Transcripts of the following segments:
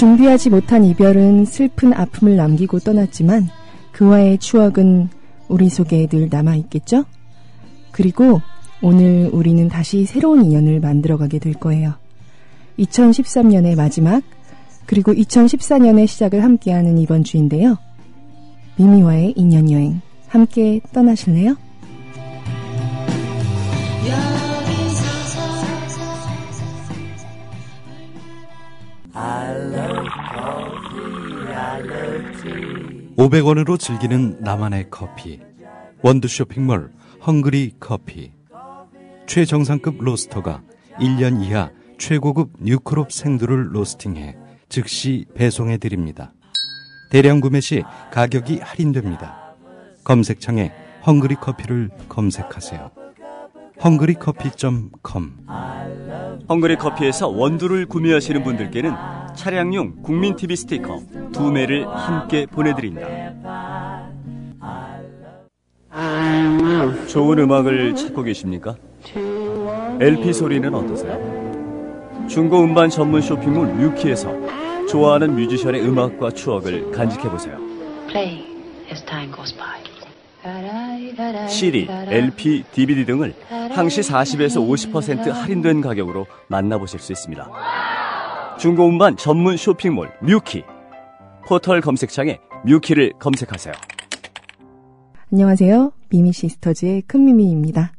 준비하지 못한 이별은 슬픈 아픔을 남기고 떠났지만 그와의 추억은 우리 속에 늘 남아있겠죠? 그리고 오늘 우리는 다시 새로운 인연을 만들어가게 될 거예요. 2013년의 마지막, 그리고 2014년의 시작을 함께하는 이번 주인데요. 미미와의 인연여행, 함께 떠나실래요? I love coffee, I love tea. 500원으로 즐기는 나만의 커피. 원두 쇼핑몰 헝그리 커피. 최정상급 로스터가 1년 이하 최고급 뉴크롭 생두를 로스팅해 즉시 배송해드립니다. 대량 구매 시 가격이 할인됩니다. 검색창에 헝그리 커피를 검색하세요. 헝그리커피.com. 헝그리 커피에서 원두를 구매하시는 분들께는 차량용 국민TV 스티커 2매를 함께 보내드립니다. 좋은 음악을 찾고 계십니까? LP 소리는 어떠세요? 중고 음반 전문 쇼핑몰 뮤키에서 좋아하는 뮤지션의 음악과 추억을 간직해보세요. Play as time goes by. CD, LP, DVD 등을 항시 40에서 50% 할인된 가격으로 만나보실 수 있습니다. 중고 음반 전문 쇼핑몰 뮤키. 포털 검색창에 뮤키를 검색하세요. 안녕하세요. 미미시스터즈의 큰미미입니다.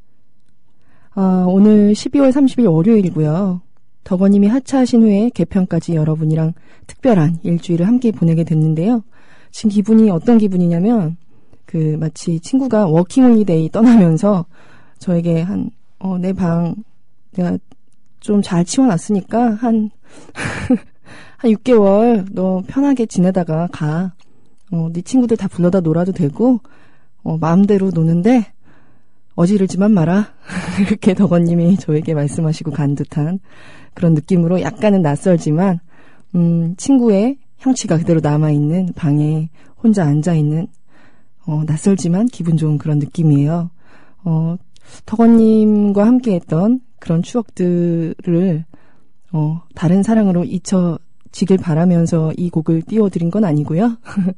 오늘 12월 30일 월요일이고요. 덕원님이 하차하신 후에 개편까지 여러분이랑 특별한 일주일을 함께 보내게 됐는데요. 지금 기분이 어떤 기분이냐면 마치 친구가 워킹홀리데이 떠나면서 저에게 내 방 내가 좀 잘 치워놨으니까 한 6개월 너 편하게 지내다가 가. 네 친구들 다 불러다 놀아도 되고 마음대로 노는데 어지르지만 마라. 이렇게 덕원님이 저에게 말씀하시고 간 듯한 그런 느낌으로 약간은 낯설지만 친구의 향취가 그대로 남아있는 방에 혼자 앉아있는 낯설지만 기분 좋은 그런 느낌이에요. 덕원님과 함께했던 그런 추억들을 다른 사랑으로 잊혀지길 바라면서 이 곡을 띄워드린 건 아니고요.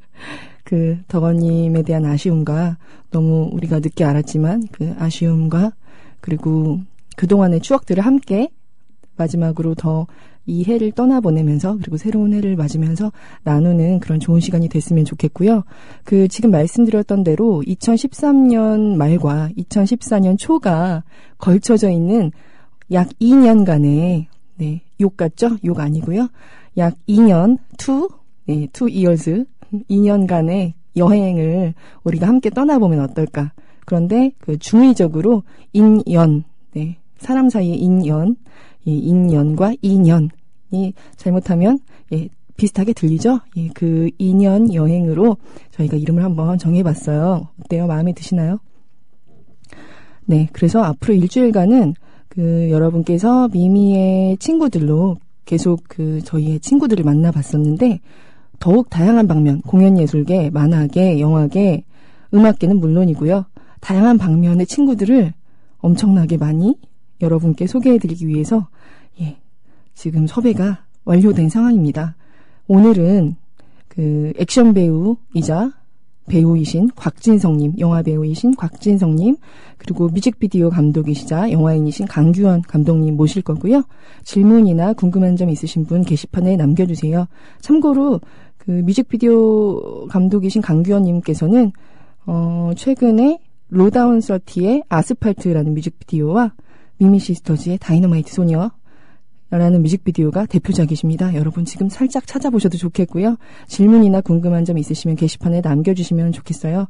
덕원님에 대한 아쉬움과 너무 우리가 늦게 알았지만 그 아쉬움과 그리고 그동안의 추억들을 함께 마지막으로 더 이 해를 떠나보내면서 그리고 새로운 해를 맞으면서 나누는 그런 좋은 시간이 됐으면 좋겠고요. 지금 말씀드렸던 대로 2013년 말과 2014년 초가 걸쳐져 있는 약 2년간의 욕 같죠? 욕 아니고요. 약 2년, 2 years, 2년간의 여행을 우리가 함께 떠나보면 어떨까. 그런데 중의적으로 인연, 사람 사이의 인연, 인연과 인연이 잘못하면 비슷하게 들리죠? 그 인연 여행으로 저희가 이름을 한번 정해봤어요. 어때요? 마음에 드시나요? 네, 그래서 앞으로 일주일간은 여러분께서 미미의 친구들로 계속 저희의 친구들을 만나봤었는데 더욱 다양한 방면, 공연예술계, 만화계, 영화계, 음악계는 물론이고요. 다양한 방면의 친구들을 엄청나게 많이 여러분께 소개해드리기 위해서 지금 섭외가 완료된 상황입니다. 오늘은 액션 배우이자 배우이신 곽진성님, 영화 배우이신 곽진성님, 그리고 뮤직비디오 감독이시자 영화인이신 강규원 감독님 모실 거고요. 질문이나 궁금한 점 있으신 분 게시판에 남겨주세요. 참고로 뮤직비디오 감독이신 강규원님께서는 최근에 로다운 30의 아스팔트라는 뮤직비디오와 미미시스터즈의 다이너마이트 소녀라는 뮤직비디오가 대표작이십니다. 여러분 지금 살짝 찾아보셔도 좋겠고요. 질문이나 궁금한 점 있으시면 게시판에 남겨주시면 좋겠어요.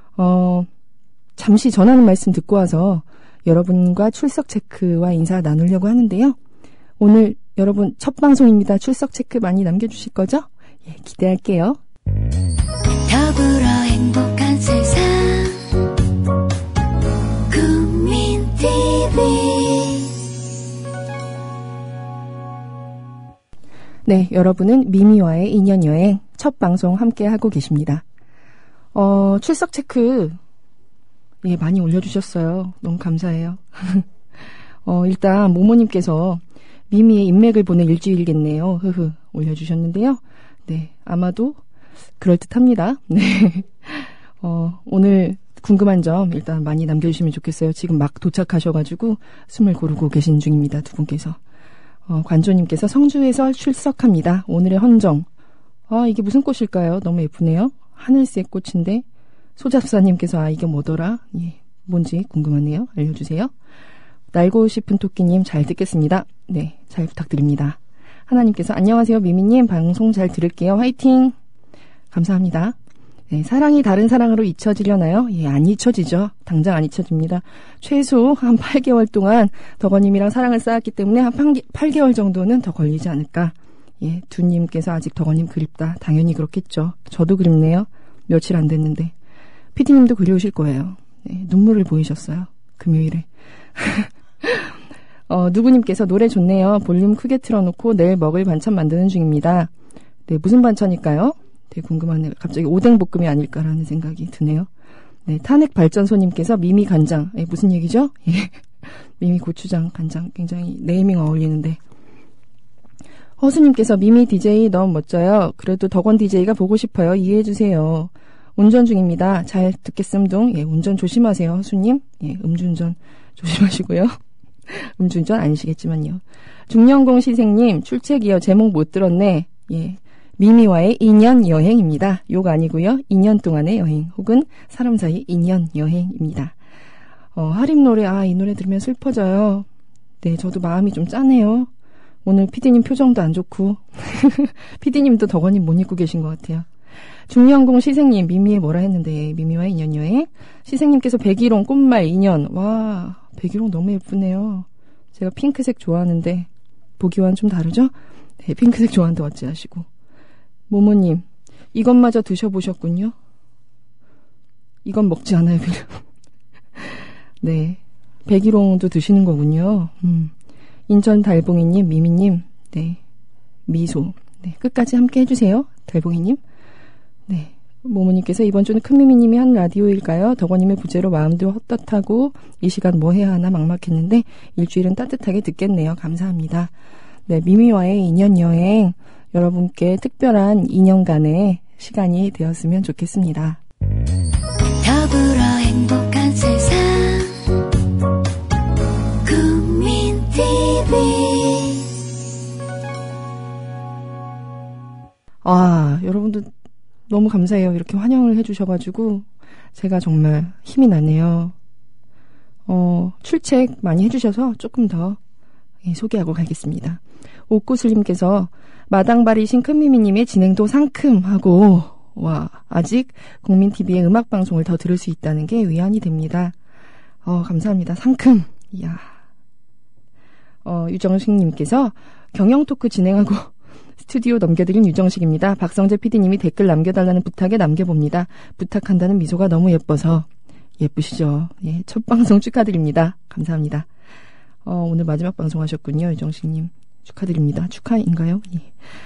잠시 전하는 말씀 듣고 와서 여러분과 출석 체크와 인사 나누려고 하는데요. 오늘 여러분 첫 방송입니다. 출석 체크 많이 남겨주실 거죠? 기대할게요. 더불어 행복한 세상 네, 여러분은 미미와의 인연여행 첫 방송 함께 하고 계십니다. 출석 체크 많이 올려주셨어요. 너무 감사해요. 일단 모모님께서 미미의 인맥을 보낸 일주일이겠네요. 올려주셨는데요. 네, 아마도 그럴듯합니다. 네. 오늘 궁금한 점 일단 많이 남겨주시면 좋겠어요. 지금 막 도착하셔가지고 숨을 고르고 계신 중입니다. 두 분께서. 관조님께서 성주에서 출석합니다. 오늘의 헌정. 이게 무슨 꽃일까요? 너무 예쁘네요. 하늘색 꽃인데 소잡사님께서 이게 뭐더라? 예, 뭔지 궁금하네요. 알려주세요. 날고 싶은 토끼님 잘 듣겠습니다. 네, 잘 부탁드립니다. 하나님께서 안녕하세요. 미미님 방송 잘 들을게요. 화이팅! 감사합니다. 네, 사랑이 다른 사랑으로 잊혀지려나요? 예, 안 잊혀지죠. 당장 안 잊혀집니다. 최소 한 8개월 동안 덕원님이랑 사랑을 쌓았기 때문에 한 8개월 정도는 더 걸리지 않을까. 예, 두님께서 아직 덕원님 그립다. 당연히 그렇겠죠. 저도 그립네요. 며칠 안 됐는데. 피디님도 그리우실 거예요. 네, 눈물을 보이셨어요. 금요일에. 누구님께서 노래 좋네요. 볼륨 크게 틀어놓고 내일 먹을 반찬 만드는 중입니다. 네, 무슨 반찬일까요? 되게 궁금하네요. 갑자기 오뎅볶음이 아닐까라는 생각이 드네요. 네, 탄핵발전소님께서 미미 간장. 무슨 얘기죠? 예. 미미 고추장 간장. 굉장히 네이밍 어울리는데. 허수님께서 미미 DJ 너무 멋져요. 그래도 덕원 DJ가 보고 싶어요. 이해해주세요. 운전 중입니다. 잘 듣겠음둥. 예, 운전 조심하세요. 허수님. 예, 음주운전 조심하시고요. 음주운전 아니시겠지만요. 중년공 시생님 출첵이요. 제목 못 들었네. 예. 미미와의 2년 여행입니다. 욕 아니고요. 2년 동안의 여행 혹은 사람 사이 2년 여행입니다. 하림 노래 이 노래 들으면 슬퍼져요. 네, 저도 마음이 좀 짠해요. 오늘 피디님 표정도 안 좋고 피디님도 덕원님 못 입고 계신 것 같아요. 중년공 시생님 미미에 뭐라 했는데 미미와의 2년 여행 시생님께서 백일홍 꽃말 2년 와 백일홍 너무 예쁘네요. 제가 핑크색 좋아하는데 보기와는 좀 다르죠? 네, 핑크색 좋아한다 어찌하시고 모모님, 이것마저 드셔보셨군요. 이건 먹지 않아요, 별로. 네, 백일홍도 드시는 거군요. 인천 달봉이님, 미미님, 네, 미소. 네, 끝까지 함께 해주세요, 달봉이님. 네, 모모님께서 이번 주는 큰미미님이 한 라디오일까요? 덕원님의 부재로 마음도 헛헛하고 이 시간 뭐 해야 하나 막막했는데 일주일은 따뜻하게 듣겠네요. 감사합니다. 네, 미미와의 2년 여행. 여러분께 특별한 2년간의 시간이 되었으면 좋겠습니다. 더불어 행복한 세상 국민TV 여러분들 너무 감사해요. 이렇게 환영을 해주셔가지고 제가 정말 힘이 나네요. 출첵 많이 해주셔서 조금 더 소개하고 가겠습니다. 옥구슬님께서 마당발이신 큰미미님의 진행도 상큼하고 아직 국민TV의 음악방송을 더 들을 수 있다는 게 위안이 됩니다. 감사합니다. 상큼. 이야. 유정식님께서 경영토크 진행하고 스튜디오 넘겨드린 유정식입니다. 박성재 PD님이 댓글 남겨달라는 부탁에 남겨봅니다. 부탁한다는 미소가 너무 예뻐서. 예쁘시죠? 예, 첫 방송 축하드립니다. 감사합니다. 오늘 마지막 방송 하셨군요. 유정식님. 축하드립니다. 축하인가요? 예.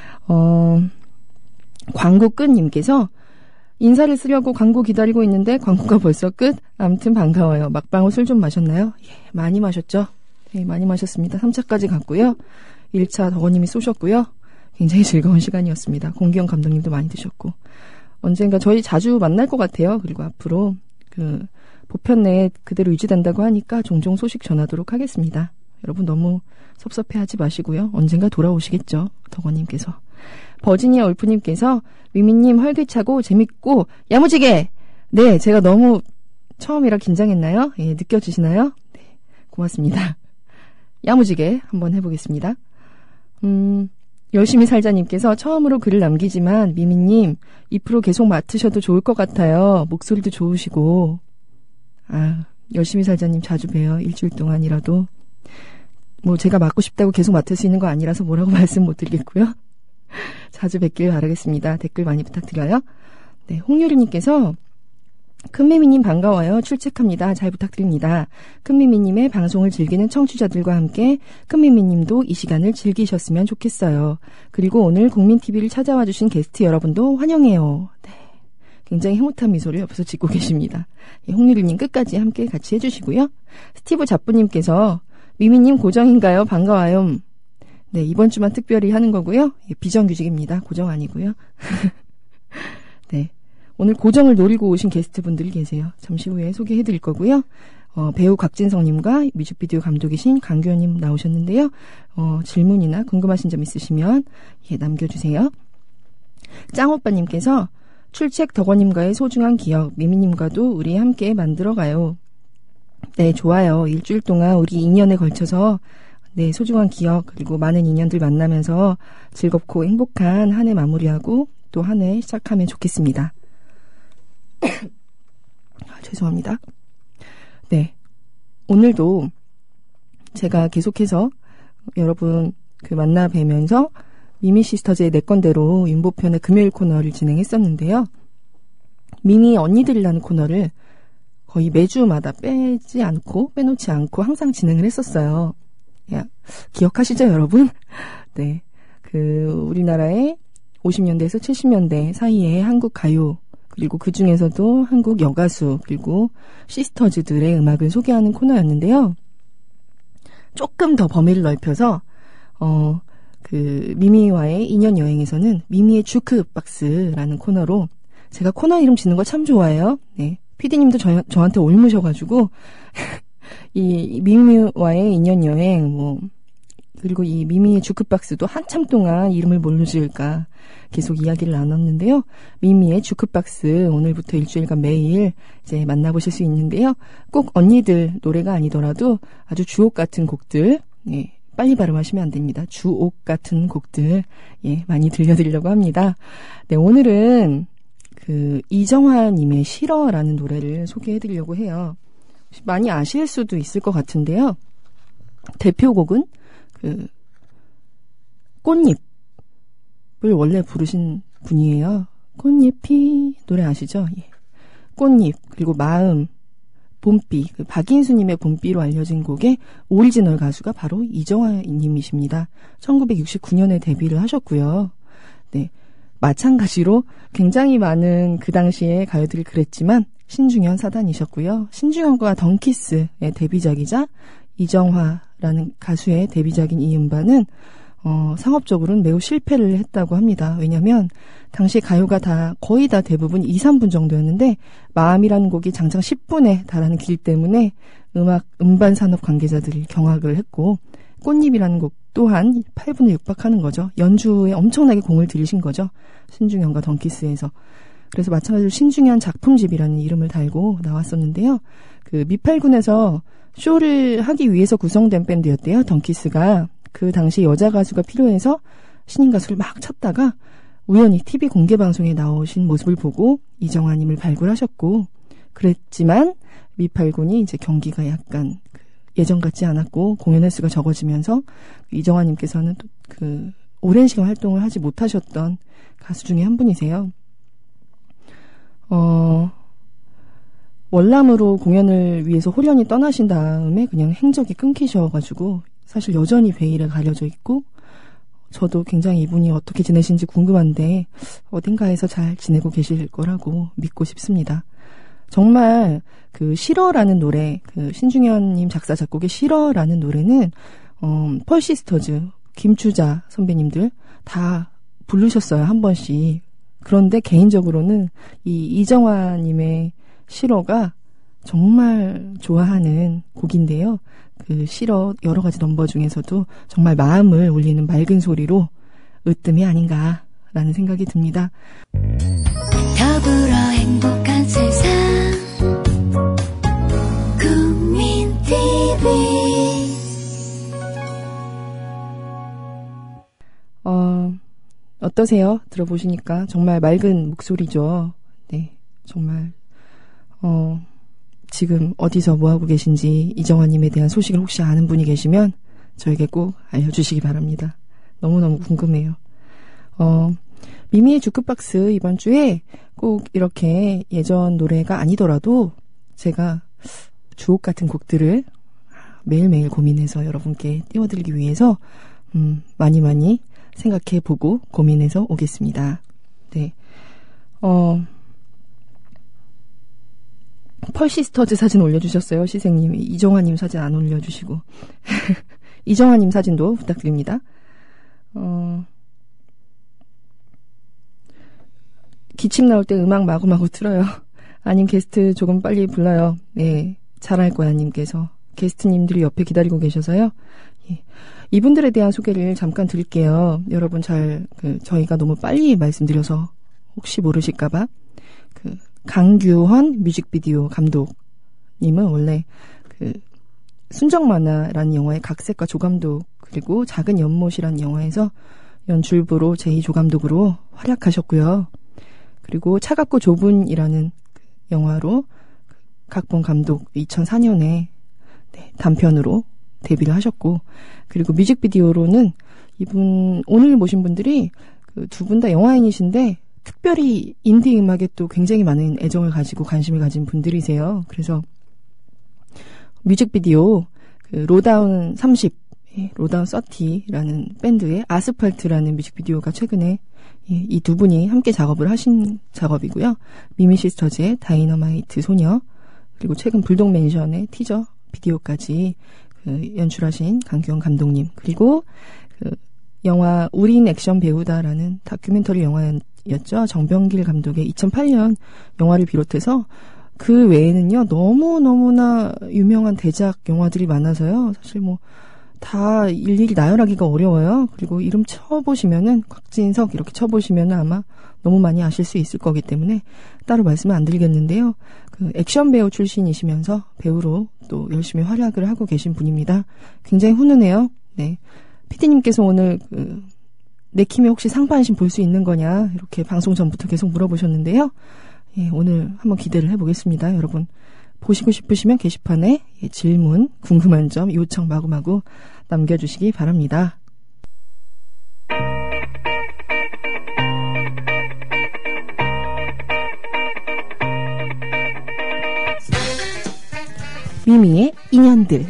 광고 끝님께서 인사를 쓰려고 광고 기다리고 있는데 광고가 벌써 끝? 아무튼 반가워요. 막방울 술 좀 마셨나요? 예, 많이 마셨죠? 예, 많이 마셨습니다. 3차까지 갔고요. 1차 덕원님이 쏘셨고요. 굉장히 즐거운 시간이었습니다. 공기영 감독님도 많이 드셨고. 언젠가 저희 자주 만날 것 같아요. 그리고 앞으로 보편 내에 그대로 유지된다고 하니까 종종 소식 전하도록 하겠습니다. 여러분 너무 섭섭해하지 마시고요. 언젠가 돌아오시겠죠. 덕원님께서. 버지니아 올프님께서 미미님 활기차고 재밌고 야무지게. 네, 제가 너무 처음이라 긴장했나요? 예, 느껴지시나요? 네, 고맙습니다. 야무지게 한번 해보겠습니다. 열심히 살자님께서 처음으로 글을 남기지만 미미님 2% 계속 맡으셔도 좋을 것 같아요. 목소리도 좋으시고. 열심히 살자님 자주 봬요. 일주일 동안이라도. 뭐 제가 맡고 싶다고 계속 맡을 수 있는 거 아니라서 뭐라고 말씀 못 드리겠고요. 자주 뵙길 바라겠습니다. 댓글 많이 부탁드려요. 네, 홍유리님께서 큰미미님 반가워요. 출첵합니다. 잘 부탁드립니다. 큰미미님의 방송을 즐기는 청취자들과 함께 큰미미님도 이 시간을 즐기셨으면 좋겠어요. 그리고 오늘 국민TV를 찾아와 주신 게스트 여러분도 환영해요. 네, 굉장히 흐뭇한 미소를 옆에서 짓고 계십니다. 예, 홍유리님 끝까지 함께 같이 해주시고요. 스티브 잡부님께서 미미님 고정인가요? 반가워요. 네, 이번 주만 특별히 하는 거고요. 비정규직입니다. 고정 아니고요. 네. 오늘 고정을 노리고 오신 게스트분들이 계세요. 잠시 후에 소개해드릴 거고요. 배우 곽진성님과 뮤직비디오 감독이신 강규현님 나오셨는데요. 질문이나 궁금하신 점 있으시면 남겨주세요. 짱오빠님께서 출첵 덕원님과의 소중한 기억, 미미님과도 우리 함께 만들어가요. 네, 좋아요. 일주일 동안 우리 2년에 걸쳐서 네, 소중한 기억 그리고 많은 인연들 만나면서 즐겁고 행복한 한 해 마무리하고 또 한 해 시작하면 좋겠습니다. 죄송합니다. 네, 오늘도 제가 계속해서 여러분 만나 뵈면서 미미시스터즈의 내 건대로 윤보편의 금요일 코너를 진행했었는데요. 미미 언니들이라는 코너를 거의 매주마다 빼놓지 않고 항상 진행을 했었어요. 기억하시죠, 여러분? 네. 우리나라의 50년대에서 70년대 사이에 한국 가요, 그리고 그 중에서도 한국 여가수, 그리고 시스터즈들의 음악을 소개하는 코너였는데요. 조금 더 범위를 넓혀서, 미미와의 인연 여행에서는 미미의 주크박스라는 코너로, 제가 코너 이름 짓는 거 참 좋아해요. 네. PD님도 저한테 옮으셔가지고, 이 미미와의 인연 여행, 그리고 이 미미의 주크박스도 한참 동안 이름을 뭘로 지을까 계속 이야기를 나눴는데요. 미미의 주크박스 오늘부터 일주일간 매일 이제 만나보실 수 있는데요. 꼭 언니들 노래가 아니더라도 아주 주옥 같은 곡들, 예, 빨리 발음하시면 안 됩니다. 주옥 같은 곡들, 예, 많이 들려드리려고 합니다. 네, 오늘은 이정화님의 싫어라는 노래를 소개해드리려고 해요. 많이 아실 수도 있을 것 같은데요. 대표곡은 꽃잎을 원래 부르신 분이에요. 꽃잎이 노래 아시죠? 예. 꽃잎 그리고 마음, 봄비, 박인수님의 봄비로 알려진 곡의 오리지널 가수가 바로 이정화님이십니다. 1969년에 데뷔를 하셨고요. 네, 마찬가지로 굉장히 많은 그 당시에 가요들을 그랬지만 신중현 사단이셨고요. 신중현과 덩키스의 데뷔작이자 이정화라는 가수의 데뷔작인 이 음반은 상업적으로는 매우 실패를 했다고 합니다. 왜냐하면 당시 가요가 거의 다 대부분 2, 3분 정도였는데 마음이라는 곡이 장장 10분에 달하는 길 때문에 음반 산업 관계자들이 경악을 했고 꽃잎이라는 곡 또한 8분에 육박하는 거죠. 연주에 엄청나게 공을 들이신 거죠. 신중현과 덩키스에서. 그래서 마찬가지로 신중현 작품집이라는 이름을 달고 나왔었는데요. 미팔군에서 쇼를 하기 위해서 구성된 밴드였대요. 덩키스가. 그 당시 여자 가수가 필요해서 신인 가수를 막 찾다가 우연히 TV 공개방송에 나오신 모습을 보고 이정화님을 발굴하셨고, 그랬지만 미팔군이 이제 경기가 약간 예전 같지 않았고 공연 횟수가 적어지면서 이정화님께서는 또 오랜 시간 활동을 하지 못하셨던 가수 중에 한 분이세요. 월남으로 공연을 위해서 홀연히 떠나신 다음에 그냥 행적이 끊기셔가지고 사실 여전히 베일에 가려져 있고, 저도 굉장히 이분이 어떻게 지내신지 궁금한데 어딘가에서 잘 지내고 계실 거라고 믿고 싶습니다. 정말 싫어라는 노래, 신중현님 작사 작곡의 싫어라는 노래는 펄시스터즈, 김추자 선배님들 다 부르셨어요, 한 번씩. 그런데 개인적으로는 이 이정화님의 싫어가 정말 좋아하는 곡인데요. 싫어 여러 가지 넘버 중에서도 정말 마음을 울리는 맑은 소리로 으뜸이 아닌가라는 생각이 듭니다. 더불어 행복한 세상 국민TV. 어떠세요? 들어보시니까 정말 맑은 목소리죠. 네, 정말 지금 어디서 뭐하고 계신지 이정화님에 대한 소식을 혹시 아는 분이 계시면 저에게 꼭 알려주시기 바랍니다. 너무너무 궁금해요. 미미의 주크박스 이번 주에 꼭 이렇게 예전 노래가 아니더라도 제가 주옥 같은 곡들을 매일매일 고민해서 여러분께 띄워드리기 위해서 많이 생각해보고 고민해서 오겠습니다. 네. 펄시스터즈 사진 올려주셨어요, 시생님이. 이정화님 사진 안 올려주시고. 이정화님 사진도 부탁드립니다. 기침 나올 때 음악 마구마구 틀어요. 아님 게스트 조금 빨리 불러요. 네, 잘할 거야 님께서. 게스트님들이 옆에 기다리고 계셔서요. 예. 이분들에 대한 소개를 잠깐 드릴게요. 여러분 저희가 너무 빨리 말씀드려서 혹시 모르실까봐. 강규헌 뮤직비디오 감독님은 원래 순정만화라는 영화의 각색과 조감독, 그리고 작은 연못이라는 영화에서 연출부로 제2조감독으로 활약하셨고요. 그리고 차갑고 좁은이라는 영화로 각본 감독 2004년에 단편으로 데뷔를 하셨고, 그리고 뮤직비디오로는 이분 오늘 모신 분들이 두 분 다 영화인이신데 특별히 인디 음악에 또 굉장히 많은 애정을 가지고 관심을 가진 분들이세요. 그래서 뮤직비디오 로다운 30, 로다운 30라는 밴드의 아스팔트라는 뮤직비디오가 최근에 이 두 분이 함께 작업을 하신 작업이고요. 미미시스터즈의 다이너마이트 소녀, 그리고 최근 불독맨션의 티저 비디오까지 연출하신 강규헌 감독님, 그리고 영화 우린 액션 배우다라는 다큐멘터리 영화였죠. 정병길 감독의 2008년 영화를 비롯해서 그 외에는요, 너무너무나 유명한 대작 영화들이 많아서요. 사실 다 일일이 나열하기가 어려워요. 그리고 이름 쳐보시면은, 곽진석 이렇게 쳐보시면은 아마 너무 많이 아실 수 있을 거기 때문에 따로 말씀은 안 드리겠는데요. 액션 배우 출신이시면서 배우로 또 열심히 활약을 하고 계신 분입니다. 굉장히 훈훈해요. 네. PD님께서 오늘 내킴에 혹시 상반신 볼 수 있는 거냐, 이렇게 방송 전부터 계속 물어보셨는데요. 예, 오늘 한번 기대를 해보겠습니다. 여러분 보시고 싶으시면 게시판에 질문, 궁금한 점, 요청 마구마구 남겨주시기 바랍니다. 미미의 인연들.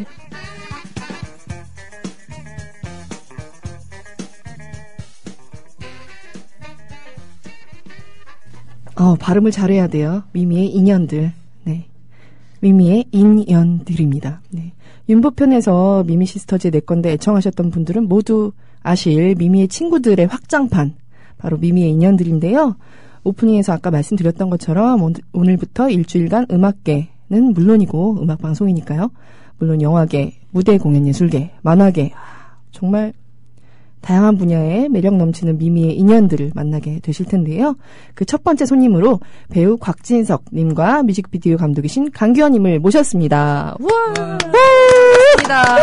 발음을 잘해야 돼요. 미미의 인연들. 네. 미미의 인연들입니다. 네. 윤보편에서 미미시스터즈의 내 건데 애청하셨던 분들은 모두 아실 미미의 친구들의 확장판, 바로 미미의 인연들인데요. 오프닝에서 아까 말씀드렸던 것처럼 오늘부터 일주일간 음악계는 물론이고, 음악방송이니까요. 물론 영화계, 무대 공연예술계, 만화계, 정말 다양한 분야의 매력 넘치는 미미의 인연들을 만나게 되실 텐데요. 그 첫 번째 손님으로 배우 곽진석 님과 뮤직비디오 감독이신 강규헌 님을 모셨습니다. 우와! 반갑습니다.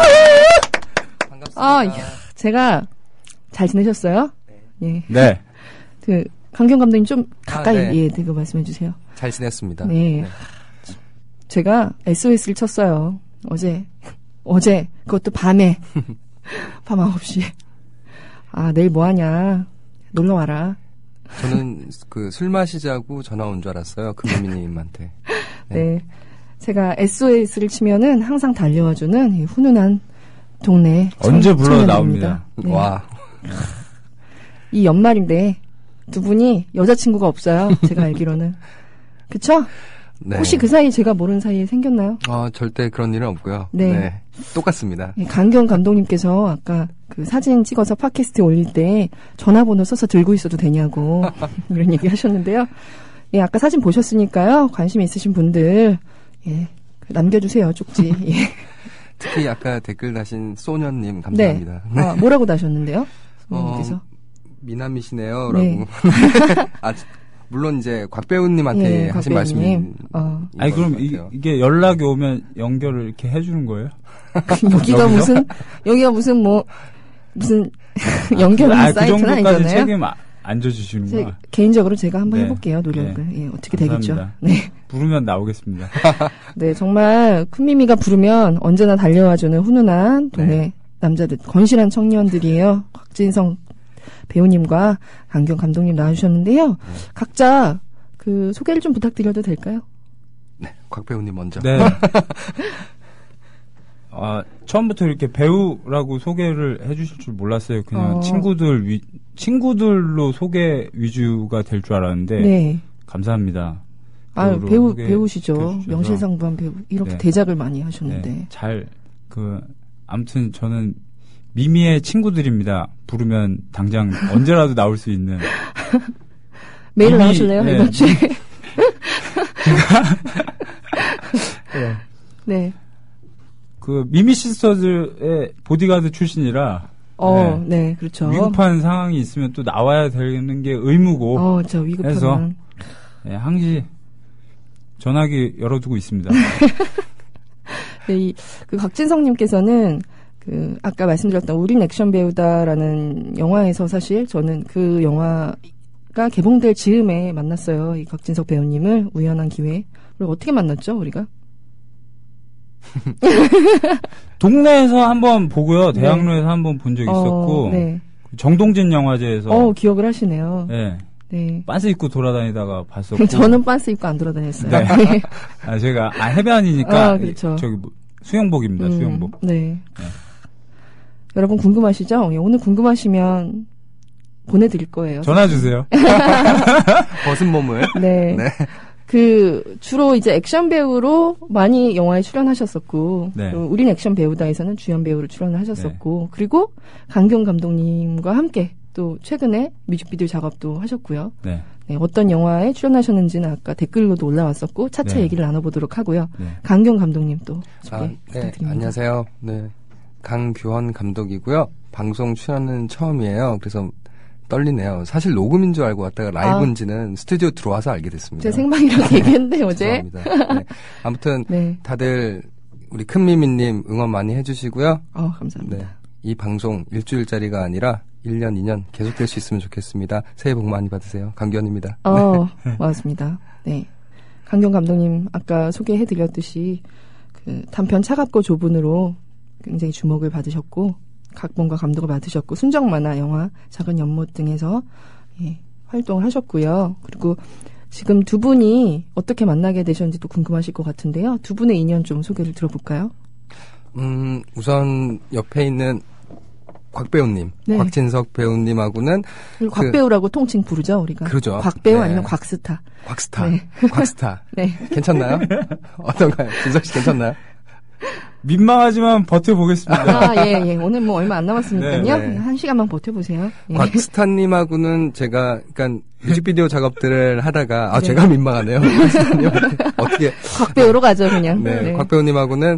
반갑습니다. 제가 잘 지내셨어요? 네. 네. 강규헌 감독님 좀 가까이 대고 말씀해 주세요. 잘 지냈습니다. 네. 제가 SOS를 쳤어요. 어제 그것도 밤에 밤 9시. 내일 뭐 하냐. 놀러 와라. 저는 술 마시자고 전화 온 줄 알았어요. 금미님한테. 네. 제가 SOS를 치면은 항상 달려와주는 이 훈훈한 동네. 언제 불러도 나옵니다. 네. 와. 이 연말인데 두 분이 여자친구가 없어요. 제가 알기로는. 그쵸? 네. 혹시 그 사이 제가 모르는 사이에 생겼나요? 절대 그런 일은 없고요. 네. 네. 똑같습니다. 네, 강규헌 감독님께서 아까 사진 찍어서 팟캐스트에 올릴 때 전화번호 써서 들고 있어도 되냐고 이런 얘기 하셨는데요. 예, 아까 사진 보셨으니까요. 관심 있으신 분들 남겨주세요. 쪽지. 예. 특히 아까 댓글 다신 소년님 감사합니다. 네. 뭐라고 다셨는데요? 소년님께서. 미남이시네요. 네. 라고. 물론 이제 곽배우님한테 하신 말씀이 아니 그럼 이게 연락이 오면 연결을 이렇게 해주는 거예요? 여기가 무슨 연결하는 사이트는 그 정도까지 아니잖아요. 책임 안 져주시는구나. 개인적으로 제가 한번 해볼게요. 노력을. 네. 예, 어떻게 감사합니다. 되겠죠. 네. 부르면 나오겠습니다. 네, 정말 쿤미미가 부르면 언제나 달려와주는 훈훈한 동네 남자들, 건실한 청년들이에요. 곽진성 배우님과 강규헌 감독님 나와주셨는데요. 각자 소개를 좀 부탁드려도 될까요? 네, 곽배우님 먼저. 네. 처음부터 이렇게 배우라고 소개를 해주실 줄 몰랐어요. 그냥 친구들로 소개 위주가 될 줄 알았는데. 네. 감사합니다. 배우시죠. 명실상부한 배우. 이렇게 대작을 많이 하셨는데. 네, 아무튼 저는 미미의 친구들입니다. 부르면 당장 언제라도 나올 수 있는. 매일 미미, 나오실래요? 네. 이번 주에. 네. 네. 그 미미 시스터즈의 보디가드 출신이라 네, 그렇죠. 위급한 상황이 있으면 또 나와야 되는 게 의무고. 저 위급하면. 해서 네, 항시 전화기 열어두고 있습니다. 네, 그 곽진성님께서는 그 아까 말씀드렸던 우린 액션 배우다라는 영화에서 사실 저는 그 영화가 개봉될 즈음에 만났어요. 이 곽진석 배우님을 우연한 기회에. 그리고 어떻게 만났죠, 우리가? 동네에서 한번 보고요. 대학로에서 한번 본 적 있었고. 네. 정동진 영화제에서. 기억을 하시네요. 네. 네. 빤스 입고 돌아다니다가 봤었고. 저는 빤스 입고 안 돌아다녔어요. 네. 제가 해변이니까 그렇죠. 저기 수영복입니다. 수영복. 네. 여러분 궁금하시죠? 오늘 궁금하시면 보내드릴 거예요. 전화 주세요. 벗은 몸을. 네. 네. 그 주로 이제 액션 배우로 많이 영화에 출연하셨었고, 네. 우린 액션 배우다에서는 주연 배우로 출연을 하셨었고, 그리고 강경 감독님과 함께 또 최근에 뮤직비디오 작업도 하셨고요. 네. 네, 어떤 영화에 출연하셨는지는 아까 댓글로도 올라왔었고 차차 네. 얘기를 나눠보도록 하고요. 네. 강경 감독님 또 소개 네, 부탁드립니다. 안녕하세요. 네. 강규헌 감독이고요. 방송 출연은 처음이에요. 그래서 떨리네요. 사실 녹음인 줄 알고 왔다가 라이브인지는 스튜디오 들어와서 알게 됐습니다. 제가 생방이라고 얘기했는데 어제. 죄송합니다. 네. 아무튼 네. 다들 우리 큰미미님 응원 많이 해주시고요. 감사합니다. 네. 이 방송 일주일짜리가 아니라 1년, 2년 계속될 수 있으면 좋겠습니다. 새해 복 많이 받으세요. 강규헌입니다. 고맙습니다. 네. 강경 감독님 아까 소개해드렸듯이 그 단편 차갑고 좁은으로 굉장히 주목을 받으셨고 각본과 감독을 맡으셨고 순정만화, 영화, 작은 연못 등에서 활동을 하셨고요. 그리고 지금 두 분이 어떻게 만나게 되셨는지도 궁금하실 것 같은데요. 두 분의 인연 좀 소개를 들어볼까요? 우선 옆에 있는 곽 배우님, 네. 곽진석 배우님하고는 그리고 곽 배우라고 통칭 부르죠, 우리가. 그러죠. 곽 배우 네. 아니면 곽스타. 곽스타. 네. 곽스타. 네. 괜찮나요? 어떤가요? 진석 씨 괜찮나요? 민망하지만 버텨보겠습니다. 예. 오늘 뭐 얼마 안 남았으니까요. 네, 네. 한 시간만 버텨보세요. 예. 곽스타님하고는 제가, 그러니까 뮤직비디오 작업들을 하다가, 네. 제가 민망하네요. 곽스타님한테 어떻게. 곽 배우로 가죠, 그냥. 네. 곽 배우님하고는,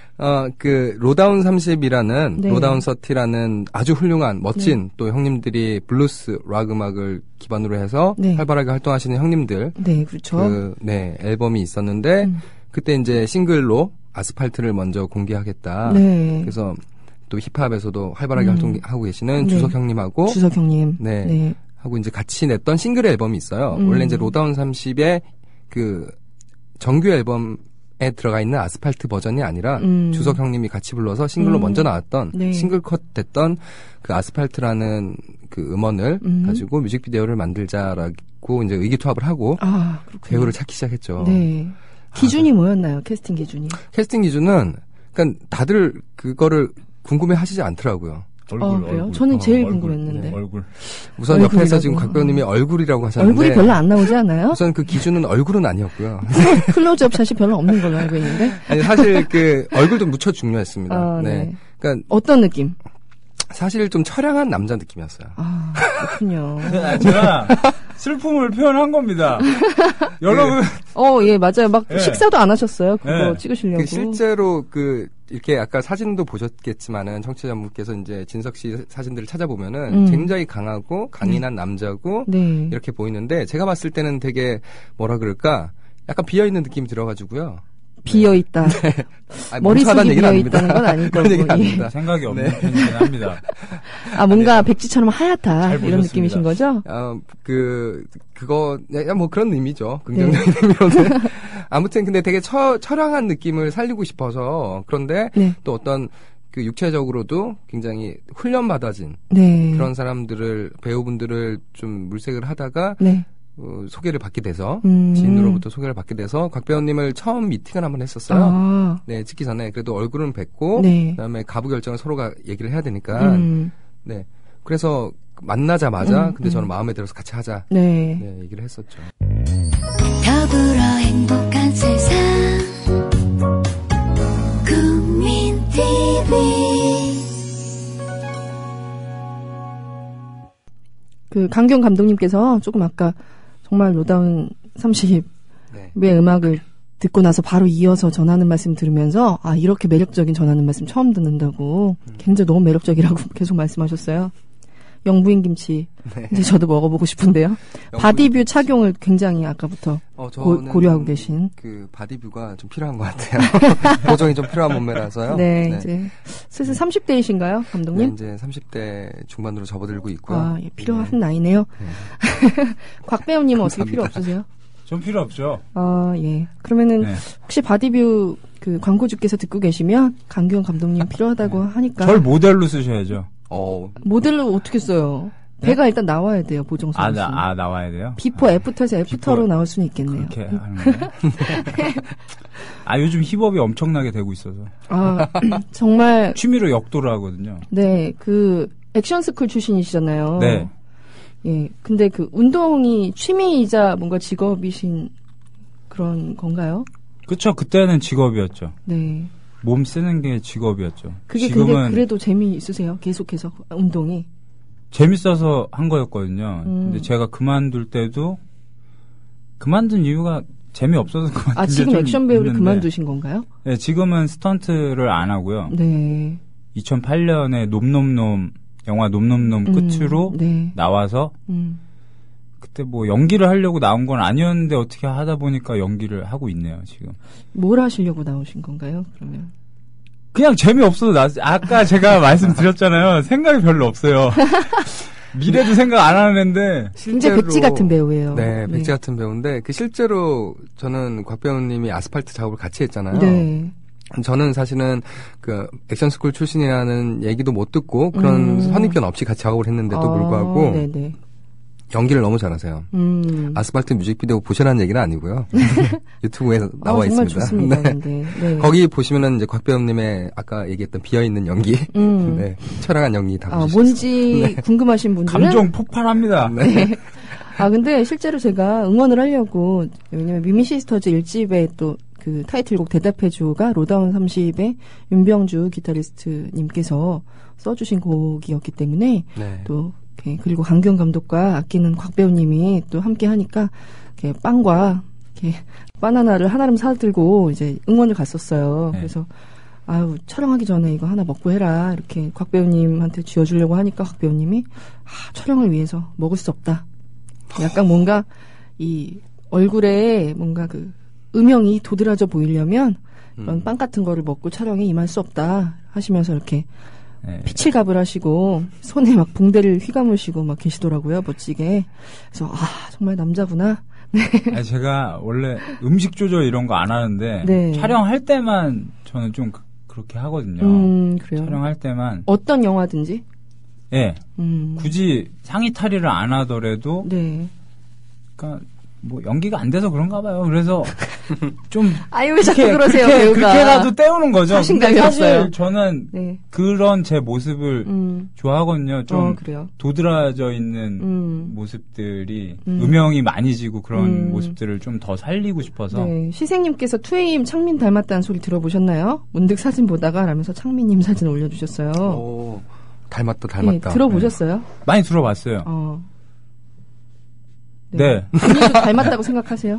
로다운 30이라는, 네. 로다운 30라는 아주 훌륭한, 멋진, 또 형님들이 블루스, 락 음악을 기반으로 해서 네. 활발하게 활동하시는 형님들. 네, 그렇죠. 앨범이 있었는데, 그때 이제 싱글로 아스팔트를 먼저 공개하겠다. 네. 그래서 또 힙합에서도 활발하게 활동하고 계시는 네. 주석 형님하고 주석 형님. 네. 네. 하고 이제 같이 냈던 싱글 앨범이 있어요. 원래 이제 로다운 30의 그 정규 앨범에 들어가 있는 아스팔트 버전이 아니라 주석 형님이 같이 불러서 싱글로 먼저 나왔던 네. 싱글 컷 됐던 그 아스팔트라는 그 음원을 가지고 뮤직비디오를 만들자라고 이제 의기투합을 하고 그렇군요. 배우를 찾기 시작했죠. 네. 기준이 뭐였나요? 캐스팅 기준이? 캐스팅 기준은 그러니까 다들 그거를 궁금해 하시지 않더라고요. 그래요? 저는 제일 궁금했는데. 얼굴. 우선 옆에서 얼굴이라고. 지금 곽 배우님이 얼굴이라고 하셨는데 얼굴이 별로 안 나오지 않아요? 우선 그 기준은 얼굴은 아니었고요. 클로즈업 샷이 별로 없는 걸로 알고 있는데. 아니 사실 그 얼굴도 무척 중요했습니다. 네. 그러니까 어떤 느낌? 사실 좀 처량한 남자 느낌이었어요. 그렇군요. 제가 슬픔을 표현한 겁니다. 여러분. 예, 맞아요. 막 네. 식사도 안 하셨어요. 그거 네. 찍으시려고. 그 실제로 이렇게 아까 사진도 보셨겠지만은 청취자분께서 이제 진석 씨 사진들을 찾아보면은 굉장히 강하고 강인한 남자고 네. 이렇게 보이는데 제가 봤을 때는 되게 뭐라 그럴까 약간 비어있는 느낌이 들어가지고 비어있다. 멈춰하다는 머릿속이 얘기는 아닙니다. 비어있다는 건 아닐 그런 얘기는 거고. 아닙니다. 생각이 없는 편이긴 합니다. 뭔가 백지처럼 하얗다. 잘 이런 보셨습니다. 느낌이신 거죠? 그거, 뭐 그런 의미죠. 긍정적인 의미로는. 아무튼 근데 되게 처량한 느낌을 살리고 싶어서 그런데 네. 또 어떤 그 육체적으로도 굉장히 훈련받아진 네. 그런 사람들을, 배우분들을 좀 물색을 하다가 네. 소개를 받게 돼서 지인으로부터 소개를 받게 돼서 곽 배우님을 처음 미팅을 한번 했었어요. 네, 찍기 전에 그래도 얼굴은 뵙고 네. 그다음에 가부 결정을 서로가 얘기를 해야 되니까 네. 그래서 만나자마자 근데 저는 마음에 들어서 같이 하자. 네. 네, 얘기를 했었죠. 더불어 행복한 세상 국민 TV 그 강경 감독님께서 조금 아까 정말 로다운 30의 음악을 듣고 나서 바로 이어서 전하는 말씀 들으면서 아 이렇게 매력적인 전하는 말씀 처음 듣는다고 굉장히 너무 매력적이라고 계속 말씀하셨어요. 영부인 김치 이제 저도 먹어보고 싶은데요. 바디뷰 착용을 굉장히 아까부터 고려하고 계신 그 바디뷰가 좀 필요한 것 같아요. 보정이 좀 필요한 몸매라서요. 네, 이제 슬슬 30대이신가요, 감독님? 네, 이제 30대 중반으로 접어들고 있고요. 아, 예, 필요한 나이네요. 곽 배우님은 어떻게 필요 없으세요? 좀 필요 없죠. 아, 예. 그러면은 혹시 바디뷰 그 광고주께서 듣고 계시면 강규현 감독님 필요하다고 하니까 절 모델로 쓰셔야죠. 모델로 어떻게 써요? 배가 일단 나와야 돼요, 보정선 씨. 나와야 돼요? 비포 애프터에서 애프터로 나올 수는 있겠네요. 그렇게 하는 거예요? 요즘 힙업이 엄청나게 되고 있어서. 아, 정말. 취미로 역도를 하거든요. 네, 그 액션스쿨 출신이시잖아요. 네. 예, 근데 그 운동이 취미이자 뭔가 직업이신 그런 건가요? 그쵸, 그때는 직업이었죠. 네. 몸 쓰는 게 직업이었죠. 그게 지금은 근데 그래도 재미있으세요? 계속해서 운동이? 재밌어서 한 거였거든요. 근데 제가 그만둘 때도 그만둔 이유가 재미없어서 그만둔 아, 지금 액션 배우를 그만두신 건가요? 네, 지금은 스턴트를 안 하고요. 네. 2008년에 놈놈놈 영화 놈놈놈 끝으로 나와서 그때 뭐 연기를 하려고 나온 건 아니었는데 어떻게 하다 보니까 연기를 하고 있네요, 지금. 뭘 하시려고 나오신 건가요, 그러면? 그냥 재미없어서 아까 제가 말씀드렸잖아요. 생각이 별로 없어요. 미래도 생각 안 하는 애인데. 굉장히 백지 같은 배우예요. 네, 백지 같은 배우인데, 실제로 저는 곽 배우님이 아스팔트 작업을 같이 했잖아요. 네. 저는 사실은 그 액션스쿨 출신이라는 얘기도 못 듣고 그런 선입견 없이 같이 작업을 했는데도 불구하고 네네. 연기를 너무 잘하세요. 아스팔트 뮤직비디오 보시라는 얘기는 아니고요. 유튜브에 나와 정말 있습니다. 좋습니다. 네. 거기 보시면은 이제 곽 배우님의 아까 얘기했던 비어있는 연기, 네, 처량한 연기 다 보실 수 뭔지 있어요. 궁금하신 분들은 감정 폭발합니다. 네. 근데 실제로 제가 응원을 하려고 왜냐면 미미시스터즈 1집에 또 그 타이틀곡 대답해줘가 로다운 30의 윤병주 기타리스트님께서 써주신 곡이었기 때문에 또 그리고 강규현 감독과 아끼는 곽 배우님이 또 함께 하니까 이렇게 빵과 이렇게 바나나를 하나름 사들고 이제 응원을 갔었어요. 그래서 촬영하기 전에 이거 하나 먹고 해라 이렇게 곽 배우님한테 쥐어주려고 하니까 곽 배우님이 촬영을 위해서 먹을 수 없다. 약간 뭔가 이 얼굴에 뭔가 그 음영이 도드라져 보이려면 그런 빵 같은 거를 먹고 촬영에 임할 수 없다 하시면서 이렇게 피칠갑을 하시고 손에 막 붕대를 휘감으시고 막 계시더라고요, 멋지게. 그래서 정말 남자구나. 네. 제가 원래 음식 조절 이런 거 안 하는데 촬영할 때만 저는 좀 그렇게 하거든요. 그래요. 촬영할 때만 어떤 영화든지. 네. 굳이 상의 탈의를 안 하더라도. 그러니까 뭐 연기가 안 돼서 그런가 봐요. 그래서 좀 왜 자꾸 그러세요, 배우가. 그렇게라도 때우는 거죠. 자신감이 사실 없어요. 저는 그런 제 모습을 좋아하거든요. 좀 도드라져 있는 모습들이 음영이 많이 지고 그런 모습들을 좀 더 살리고 싶어서. 네. 시생님께서 2AM 창민 닮았다는 소리 들어보셨나요? 문득 사진 보다가 라면서 창민님 사진 올려주셨어요. 오, 닮았다. 들어보셨어요? 많이 들어봤어요. 네. 본인도 닮았다고 생각하세요?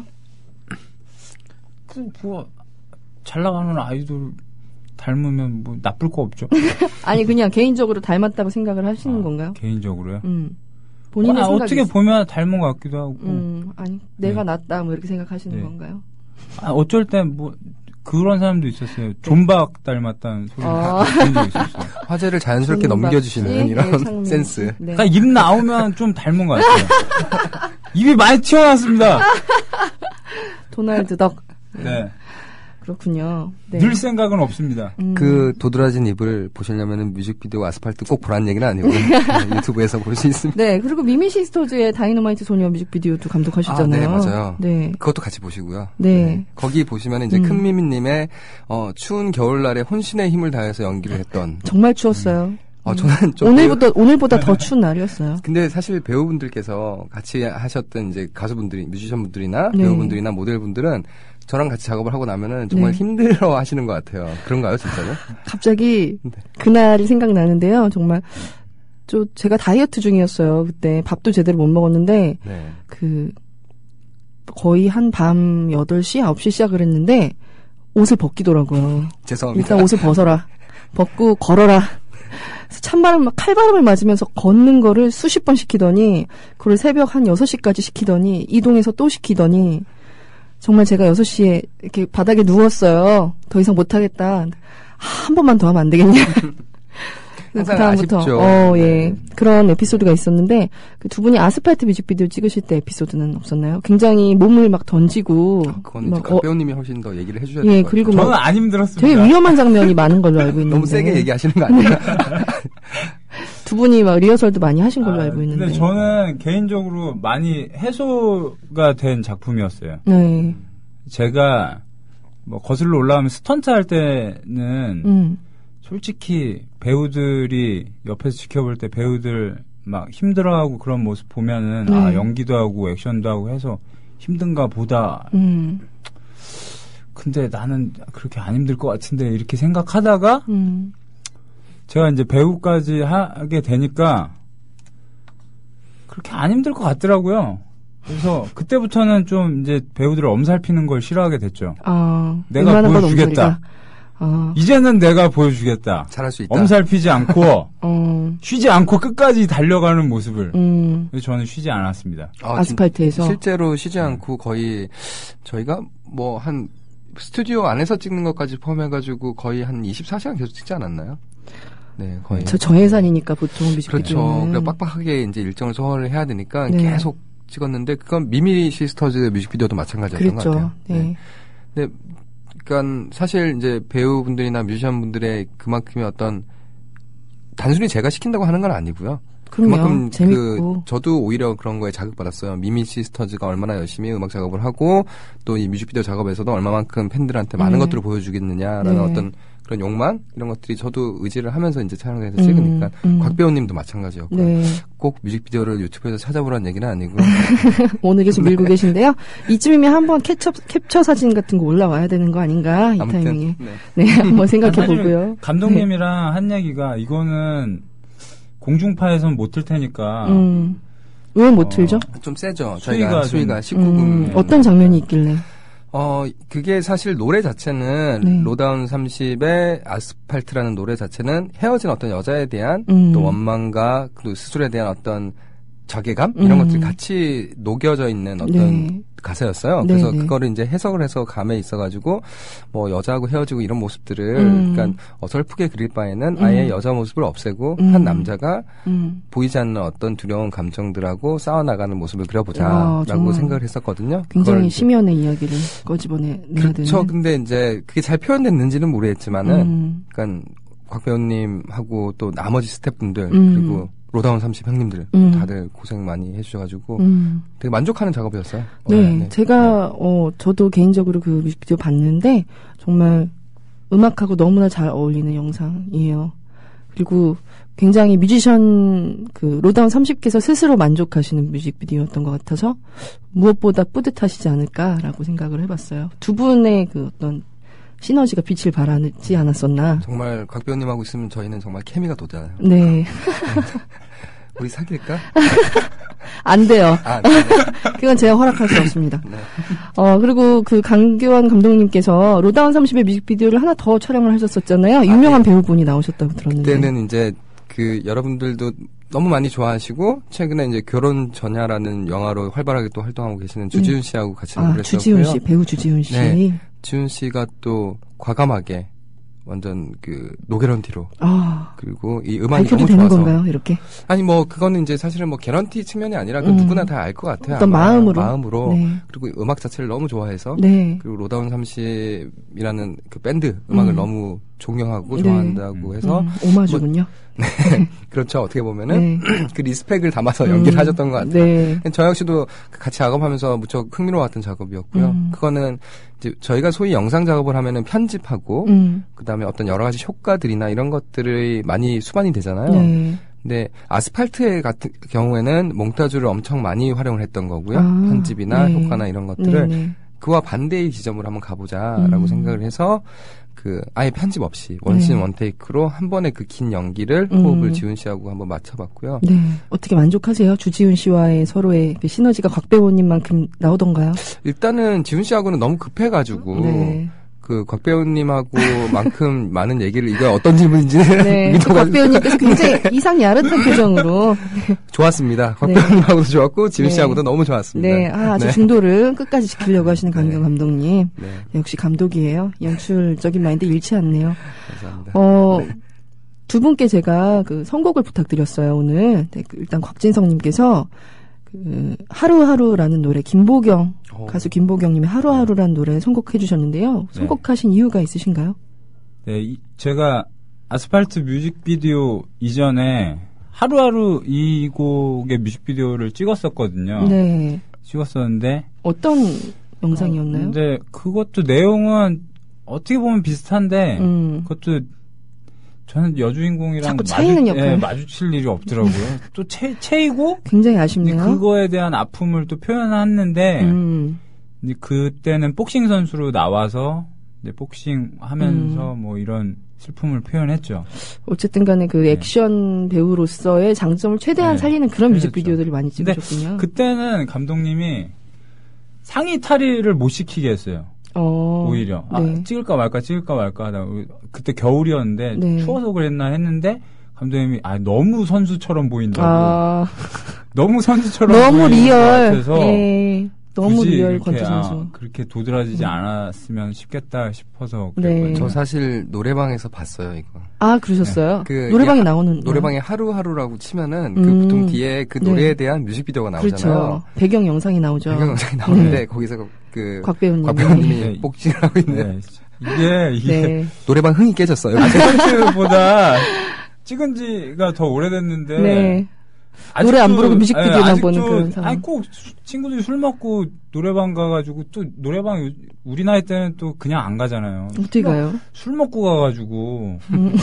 잘 나가는 아이돌 닮으면 뭐 나쁠 거 없죠. 아니 그냥 개인적으로 닮았다고 생각을 하시는 건가요? 개인적으로요? 본인의 생각이 어떻게 보면 닮은 것 같기도 하고. 아니 내가 낫다 뭐 이렇게 생각하시는 건가요? 어쩔 땐 뭐 그런 사람도 있었어요. 존박 닮았다는 소리 들은 적 있었어요. 화제를 자연스럽게 넘겨주시는 이런 센스. 그러니까 입 나오면 좀 닮은 것 같아요. 입이 많이 튀어나왔습니다. 도날드 덕. 네. 그렇군요. 네. 늘 생각은 없습니다. 그 도드라진 입을 보시려면 뮤직비디오 아스팔트 꼭 보라는 얘기는 아니고 유튜브에서 볼 수 있습니다. 네, 그리고 미미시스터즈의 다이너마이트 소녀 뮤직비디오도 감독하셨잖아요. 네, 맞아요. 네. 그것도 같이 보시고요. 네. 거기 보시면 이제 큰미미님의 추운 겨울날에 혼신의 힘을 다해서 연기를 했던. 정말 추웠어요. 저는 좀 오늘보다 더 추운 날이었어요. 근데 사실 배우분들께서 같이 하셨던 이제 가수분들이, 뮤지션분들이나 배우분들이나 모델분들은 저랑 같이 작업을 하고 나면은 정말 힘들어 하시는 것 같아요. 그런가요, 진짜로? 갑자기 그날이 생각나는데요. 정말 제가 다이어트 중이었어요. 그때 밥도 제대로 못 먹었는데, 네. 거의 한 밤 8시, 9시 시작을 했는데, 옷을 벗기더라고요. 죄송합니다. 일단 옷을 벗어라. 벗고 걸어라. 칼바람을 맞으면서 걷는 거를 수십 번 시키더니, 그걸 새벽 한 6시까지 시키더니, 이동해서 또 시키더니, 정말 제가 6시에 이렇게 바닥에 누웠어요. 더 이상 못하겠다. 한 번만 더 하면 안 되겠냐. 그다음부터 예. 그런 에피소드가 있었는데 그 두 분이 아스팔트 뮤직비디오 찍으실 때 에피소드는 없었나요? 굉장히 몸을 막 던지고 그건 각 배우님이 훨씬 더 얘기를 해주셔야 될 것 같아요. 그리고 저는 안 힘들었습니다. 되게 위험한 장면이 많은 걸로 알고 있는데 너무 세게 얘기하시는 거 아니에요? 두 분이 막 리허설도 많이 하신 걸로 알고 있는데. 근데 저는 개인적으로 많이 해소가 된 작품이었어요. 네. 제가 뭐 거슬러 올라가면 스턴트 할 때는 솔직히 배우들이 옆에서 지켜볼 때 배우들 막 힘들어하고 그런 모습 보면은 아 연기도 하고 액션도 하고 해서 힘든가 보다. 근데 나는 그렇게 안 힘들 것 같은데 이렇게 생각하다가 제가 이제 배우까지 하게 되니까 그렇게 안 힘들 것 같더라고요. 그래서 그때부터는 좀 이제 배우들을 엄살피는 걸 싫어하게 됐죠. 내가 보여주겠다. 이제는 내가 보여주겠다. 잘할 수 있다. 엄살피지 않고 쉬지 않고 끝까지 달려가는 모습을. 그래서 저는 쉬지 않았습니다. 아스팔트에서 실제로 쉬지 않고 거의 저희가 뭐 한 스튜디오 안에서 찍는 것까지 포함해가지고 거의 한 24시간 계속 찍지 않았나요? 네, 거의. 저예산이니까 보통 뮤직비디오는. 그렇죠. 그래 빡빡하게 이제 일정을 소화를 해야 되니까 계속 찍었는데 그건 미미 시스터즈 뮤직비디오도 마찬가지였던 것 같아요. 네. 근데 그러니까 사실 이제 배우분들이나 뮤지션분들의 그만큼의 어떤 단순히 제가 시킨다고 하는 건 아니고요. 그만큼 재밌고. 저도 오히려 그런 거에 자극받았어요. 미미 시스터즈가 얼마나 열심히 음악 작업을 하고 또 이 뮤직비디오 작업에서도 얼마만큼 팬들한테 많은 것들을 보여주겠느냐라는 어떤 그런 욕망 이런 것들이 저도 의지를 하면서 이제 촬영을 해서 찍으니까 곽 배우님도 마찬가지였고 꼭 뮤직비디오를 유튜브에서 찾아보라는 얘기는 아니고 오늘 계속 밀고 계신데요. 이쯤이면 한번 캡처 사진 같은 거 올라와야 되는 거 아닌가 이 아무튼, 타이밍에 네 한번 생각해 보고요. 감독님이랑 한 얘기가 이거는 공중파에선 못 틀 테니까 왜 못 틀죠? 좀 세죠. 저희가 수위가 19금 어떤 장면이 있길래? 그게 사실 노래 자체는 로다운 30의 아스팔트라는 노래 자체는 헤어진 어떤 여자에 대한 또 원망과 또 스스로에 대한 어떤 자괴감 이런 것들이 같이 녹여져 있는 어떤 가사였어요. 그래서 그거를 이제 해석을 해서 감에 있어가지고 뭐 여자하고 헤어지고 이런 모습들을 그러니까 어설프게 그릴 바에는 아예 여자 모습을 없애고 한 남자가 보이지 않는 어떤 두려운 감정들하고 싸워나가는 모습을 그려보자라고 생각을 했었거든요. 굉장히 심연의 이야기를 꺼집어내야 되는. 그렇죠. 근데 이제 그게 잘 표현됐는지는 모르겠지만은 그러니까 곽 배우님하고 또 나머지 스태프분들 그리고 로다운 30 형님들 다들 고생 많이 해주셔가지고 되게 만족하는 작업이었어요. 네, 제가 저도 개인적으로 그 뮤직비디오 봤는데 정말 음악하고 너무나 잘 어울리는 영상이에요. 그리고 굉장히 뮤지션 그 로다운 30께서 스스로 만족하시는 뮤직비디오였던 것 같아서 무엇보다 뿌듯하시지 않을까라고 생각을 해봤어요. 두 분의 그 어떤 시너지가 빛을 발하지 않았었나. 정말 곽 배우님하고 있으면 저희는 정말 케미가 돋아요. 네. 우리 사귈까? 안 돼요. 그건 제가 허락할 수 없습니다. 네. 그리고 그 강규환 감독님께서 로다운 30의 뮤직비디오를 하나 더 촬영을 하셨었잖아요. 유명한 배우분이 나오셨다고 들었는데. 그때는 이제 그 여러분들도 너무 많이 좋아하시고 최근에 이제 결혼 전야라는 영화로 활발하게 또 활동하고 계시는 주지훈 씨하고 같이 했었고요. 주지훈 씨, 배우 주지훈 씨. 네. 지훈 씨가 또 과감하게 완전 그 노게런티로 그리고 이 음악이 너무 되는 좋아서 건가요? 이렇게? 아니 뭐 그거는 이제 사실은 뭐 개런티 측면이 아니라 그 누구나 다 알 것 같아요. 어떤 마음으로 네. 그리고 음악 자체를 너무 좋아해서 그리고 로다운 30이라는 그 밴드 음악을 너무 존경하고 좋아한다고 해서 오마주군요. 네. 그렇죠. 어떻게 보면은 그 리스펙을 담아서 연기를 하셨던 것 같아요. 저 역시도 같이 작업하면서 무척 흥미로웠던 작업이었고요. 그거는 이제 저희가 소위 영상 작업을 하면은 편집하고 그다음에 어떤 여러 가지 효과들이나 이런 것들이 많이 수반이 되잖아요. 근데 아스팔트 같은 경우에는 몽타주를 엄청 많이 활용을 했던 거고요. 편집이나 효과나 이런 것들을 그와 반대의 지점으로 한번 가보자라고 생각을 해서 아예 편집 없이 원씬 원테이크로 한 번에 그 긴 연기를 호흡을 지훈 씨하고 한번 맞춰봤고요. 네. 어떻게 만족하세요? 주지훈 씨와의 서로의 그 시너지가 곽 배우님만큼 나오던가요? 일단은 지훈 씨하고는 너무 급해가지고. 네. 곽 배우님하고만큼 많은 얘기를, 이거 어떤 질문인지는. 네. 곽 배우님께서 굉장히 이상 야릇한 표정으로. 좋았습니다. 곽 배우님하고도 좋았고, 지훈 씨하고도 너무 좋았습니다. 네. 아주 중도를 끝까지 지키려고 하시는 강경 감독님. 네. 역시 감독이에요. 연출적인 마인드 잃지 않네요. 감사합니다. 두 분께 제가 선곡을 부탁드렸어요, 오늘. 네, 일단 곽진성님께서 하루하루라는 노래, 가수 김보경님의 하루하루라는 노래 선곡해 주셨는데요. 선곡하신 이유가 있으신가요? 네, 제가 아스팔트 뮤직비디오 이전에 하루하루 이 곡의 뮤직비디오를 찍었었거든요. 네. 찍었었는데. 어떤 영상이었나요? 근데 그것도 내용은 어떻게 보면 비슷한데, 그것도 저는 여주인공이랑 자꾸 차이는 역할. 마주칠 일이 없더라고요. 또 체이고 굉장히 아쉽네요. 그거에 대한 아픔을 또 표현했는데 이제 그때는 복싱 선수로 나와서 이제 복싱 하면서 뭐 이런 슬픔을 표현했죠. 어쨌든 간에 액션 배우로서의 장점을 최대한 살리는 그런 뮤직비디오들을 많이 찍으셨군요. 그때는 감독님이 상의 탈의를 못 시키게 했어요. 오히려 찍을까 말까 하다가 그때 겨울이었는데 추워서 그랬나 했는데 감독님이 너무 선수처럼 보인다고 너무 선수처럼 너무 리얼 같아서 너무 리얼 권투 선수 그렇게 도드라지지 않았으면 싶겠다 싶어서 그랬거든요. 저 사실 노래방에서 봤어요 이거. 그러셨어요? 노래방에 나오는 노래방에 하루하루라고 치면은 보통 뒤에 그 노래에 대한 뮤직비디오가 나오잖아요. 그렇죠. 배경 영상이 나오죠. 배경 영상이 나오는데 거기서 곽 배우님이 복싱을 하고 있는 이게 노래방 흥이 깨졌어요. 아스팔트보다 찍은 지가 더 오래됐는데 노래 안 부르고 뮤직비디오만 보는 그런 상황. 꼭 친구들이 술 먹고 노래방 가가지고 또 노래방 우리 나이 때는 또 그냥 안 가잖아요. 어떻게 가요? 술 먹고 가가지고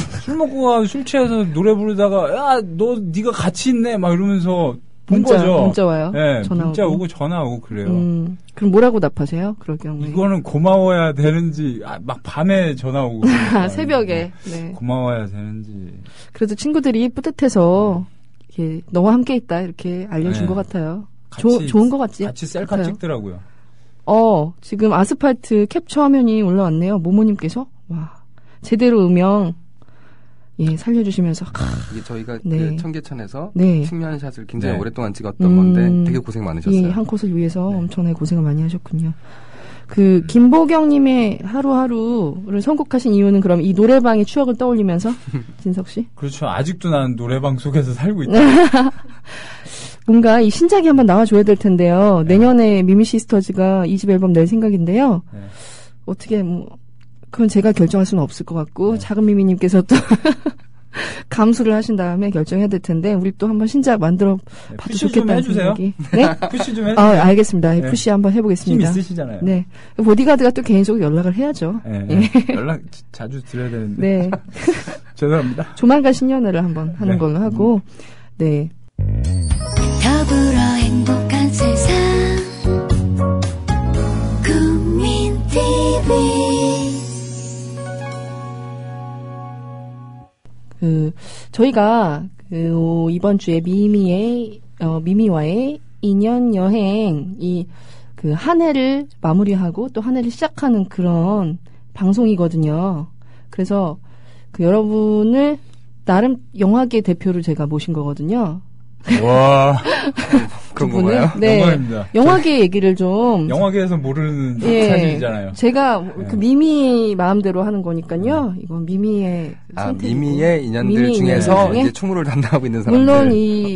술 취해서 노래 부르다가 네가 같이 있네 막 이러면서 본 거죠. 문자 와요? 네, 문자 오고 전화 오고 그래요. 그럼 뭐라고 답하세요? 그럴 경우에. 이거는 고마워야 되는지 막 밤에 전화 오고 새벽에 고마워야 되는지. 그래도 친구들이 뿌듯해서 이렇게 너와 함께 있다 이렇게 알려준 것 같아요. 좋은 것 같지? 같이 셀카 찍더라고요. 지금 아스팔트 캡처 화면이 올라왔네요. 모모님께서 와 제대로 음영 살려주시면서 이게 저희가 그 청계천에서 측면샷을 굉장히 오랫동안 찍었던 건데 되게 고생 많으셨어요. 한 컷을 위해서 엄청나게 고생을 많이 하셨군요. 김보경님의 하루하루를 선곡하신 이유는 그럼 이 노래방의 추억을 떠올리면서 진석 씨? 그렇죠. 아직도 나는 노래방 속에서 살고 있다. 뭔가 이 신작이 한번 나와줘야 될 텐데요. 내년에 미미 시스터즈가 2집 앨범 낼 생각인데요. 어떻게 그건 제가 결정할 수는 없을 것 같고 작은 미미님께서 또 감수를 하신 다음에 결정해야 될 텐데 우리 또 한번 신작 만들어 봐도 좋겠다는 생각이. 네? 푸시 좀 해주세요. 알겠습니다. 푸시 한번 해보겠습니다. 힘 있으시잖아요. 네. 보디가드가 또 개인적으로 연락을 해야죠. 연락 자주 드려야 되는데. 네. 죄송합니다. 조만간 신년회를 한번 하는 걸로 하고. 네. 더불어 행복한 세상 국민 TV 저희가 이번 주에 미미와의 인연 여행 한 해를 마무리하고 또 한 해를 시작하는 그런 방송이거든요. 그래서 여러분을 나름 영화계 대표를 제가 모신 거거든요. 와. 그런 건가요? 네. 영광입니다. 영화계 얘기를 좀. 영화계에서 모르는 사실이잖아요. 제가 미미 마음대로 하는 거니까요. 이건 미미의 선택이고. 미미의 인연들 중에서 이제 총무를 담당하고 있는 사람들. 물론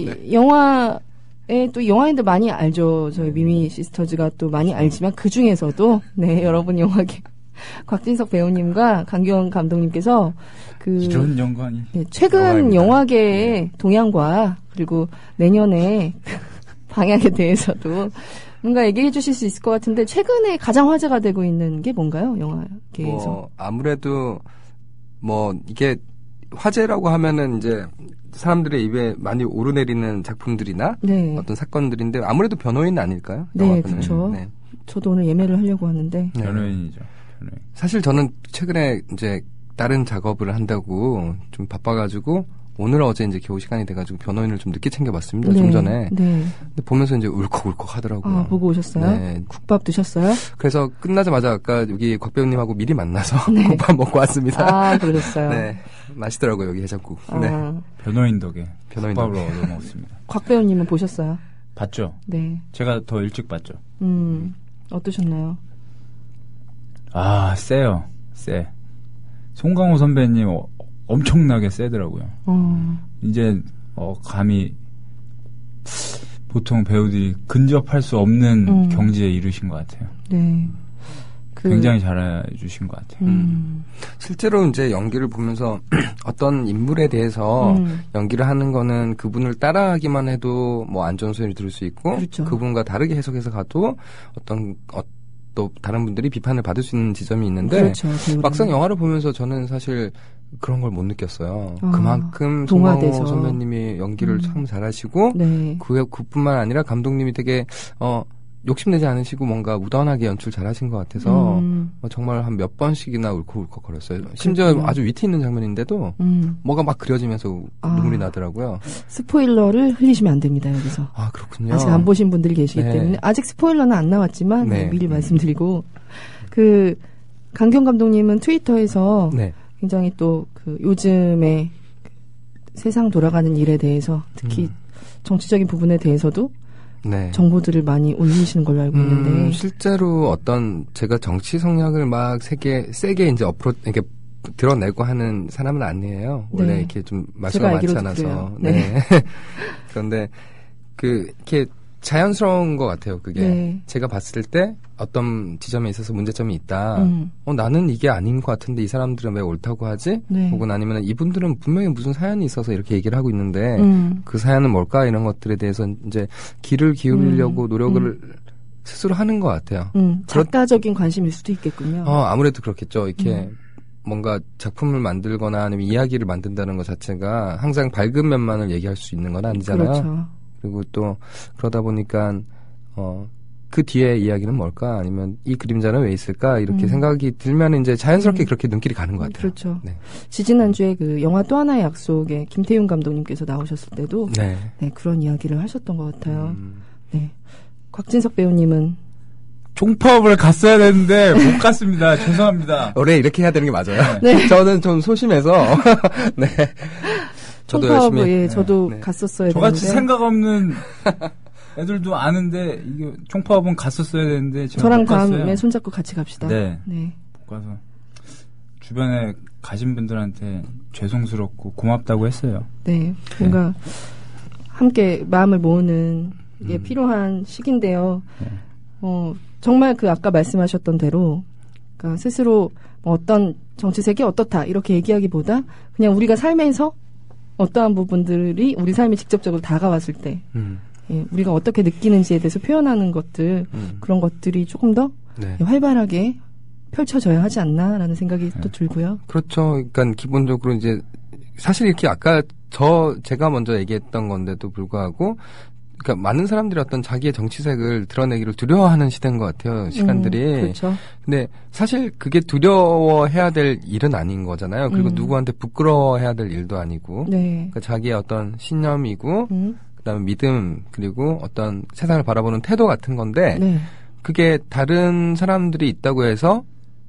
영화에 또 영화인들 많이 알죠. 저희 미미 시스터즈가 또 많이 알지만 그 중에서도 여러분 영화계 곽진석 배우님과 강경 감독님께서 이런 연관이 최근 영화계의 동향과 그리고 내년에 방향에 대해서도 뭔가 얘기해 주실 수 있을 것 같은데 최근에 가장 화제가 되고 있는 게 뭔가요? 영화계에서. 아무래도 이게 화제라고 하면은 이제 사람들의 입에 많이 오르내리는 작품들이나 어떤 사건들인데 아무래도 변호인 아닐까요? 네, 그렇죠. 저도 오늘 예매를 하려고 하는데. 변호인이죠. 사실 저는 최근에 이제 다른 작업을 한다고 좀 바빠가지고 오늘 어제 이제 겨우 시간이 돼가지고 변호인을 좀 늦게 챙겨봤습니다. 좀 전에. 네. 근데 보면서 이제 울컥울컥 하더라고요. 아, 보고 오셨어요? 네. 국밥 드셨어요? 그래서 끝나자마자 아까 여기 곽 배우님하고 미리 만나서 네. 국밥 먹고 왔습니다. 아, 그러셨어요? 네. 맛있더라고요, 여기 해장국. 아. 네. 변호인 덕에 국밥으로 얻어 먹었습니다. 곽 배우님은 보셨어요? 봤죠? 네. 제가 더 일찍 봤죠. 어떠셨나요? 아, 세요. 세. 송강호 선배님 엄청나게 세더라고요. 이제 감히 보통 배우들이 근접할 수 없는 경지에 이르신 것 같아요. 네. 굉장히 잘해주신 것 같아요. 실제로 이제 연기를 보면서 어떤 인물에 대해서 연기를 하는 거는 그분을 따라하기만 해도 뭐 안 좋은 소리를 들을 수 있고 그렇죠. 그분과 다르게 해석해서 가도 또 다른 분들이 비판을 받을 수 있는 지점이 있는데 그렇죠, 막상 영화를 보면서 저는 사실 그런 걸 못 느꼈어요. 그만큼 송강호 선배님이 연기를 참 잘하시고 네. 그뿐만 아니라 감독님이 되게 욕심내지 않으시고 뭔가 무던하게 연출 잘하신 것 같아서 정말 한 몇 번씩이나 울컥울컥 거렸어요. 심지어 그렇군요. 아주 위트 있는 장면인데도 뭐가 막 그려지면서 눈물이 나더라고요. 스포일러를 흘리시면 안 됩니다, 여기서. 아, 그렇군요. 아직 안 보신 분들이 계시기 네. 때문에 아직 스포일러는 안 나왔지만 네. 미리 말씀드리고 강경 감독님은 트위터에서 네. 굉장히 또 요즘에 세상 돌아가는 일에 대해서 특히 정치적인 부분에 대해서도 네. 정보들을 많이 올리시는 걸로 알고 있는데 실제로 제가 정치 성향을 막 세게 이제 이렇게 드러내고 하는 사람은 아니에요. 원래 네. 이렇게 좀 말수가 많지 않아서. 네. 그런데 이렇게 자연스러운 것 같아요. 그게 네. 제가 봤을 때 어떤 지점에 있어서 문제점이 있다. 나는 이게 아닌 것 같은데 이 사람들은 왜 옳다고 하지? 네. 혹은 아니면 이분들은 분명히 무슨 사연이 있어서 이렇게 얘기를 하고 있는데 그 사연은 뭘까? 이런 것들에 대해서 이제 귀를 기울이려고 노력을 스스로 하는 것 같아요. 작가적인 관심일 수도 있겠군요. 아무래도 그렇겠죠. 이렇게 뭔가 작품을 만들거나 아니면 이야기를 만든다는 것 자체가 항상 밝은 면만을 얘기할 수 있는 건 아니잖아요. 그렇죠. 그리고 또 그러다 보니까 그 뒤에 이야기는 뭘까? 아니면 이 그림자는 왜 있을까? 이렇게 생각이 들면 이제 자연스럽게 그렇게 눈길이 가는 것 같아요. 그렇죠. 네. 지지난주에 영화 또 하나의 약속에 김태윤 감독님께서 나오셨을 때도 네. 네, 그런 이야기를 하셨던 것 같아요. 네. 곽진석 배우님은 총파업을 갔어야 되는데 못 갔습니다. 죄송합니다. 원래 이렇게 해야 되는 게 맞아요. 네. 저는 좀 소심해서 네. 저도 열심히. 예, 저도 갔었어야 되는데. 저같이 생각 없는 애들도 아는데 이게 총파업은 갔었어야 되는데 제가 저랑 못 갔어요. 다음에 손잡고 같이 갑시다. 네. 네. 못 가서 주변에 가신 분들한테 죄송스럽고 고맙다고 했어요. 네. 뭔가 함께 마음을 모으는 게 필요한 시기인데요. 네. 정말 아까 말씀하셨던 대로 그러니까 스스로 어떤 정치색이 어떻다 이렇게 얘기하기보다 그냥 우리가 삶에서 어떠한 부분들이 우리 삶에 직접적으로 다가왔을 때 예, 우리가 어떻게 느끼는지에 대해서 표현하는 것들 그런 것들이 조금 더 네. 활발하게 펼쳐져야 하지 않나라는 생각이 또 들고요. 그렇죠. 그러니까 기본적으로 이제 사실 이렇게 아까 제가 먼저 얘기했던 건데도 불구하고 그러니까 많은 사람들이 어떤 자기의 정치색을 드러내기를 두려워하는 시대인 것 같아요. 시간들이. 그렇죠. 근데 사실 그게 두려워해야 될 일은 아닌 거잖아요. 그리고 누구한테 부끄러워해야 될 일도 아니고. 네. 그러니까 자기의 어떤 신념이고 그다음에 믿음 그리고 어떤 세상을 바라보는 태도 같은 건데 네. 그게 다른 사람들이 있다고 해서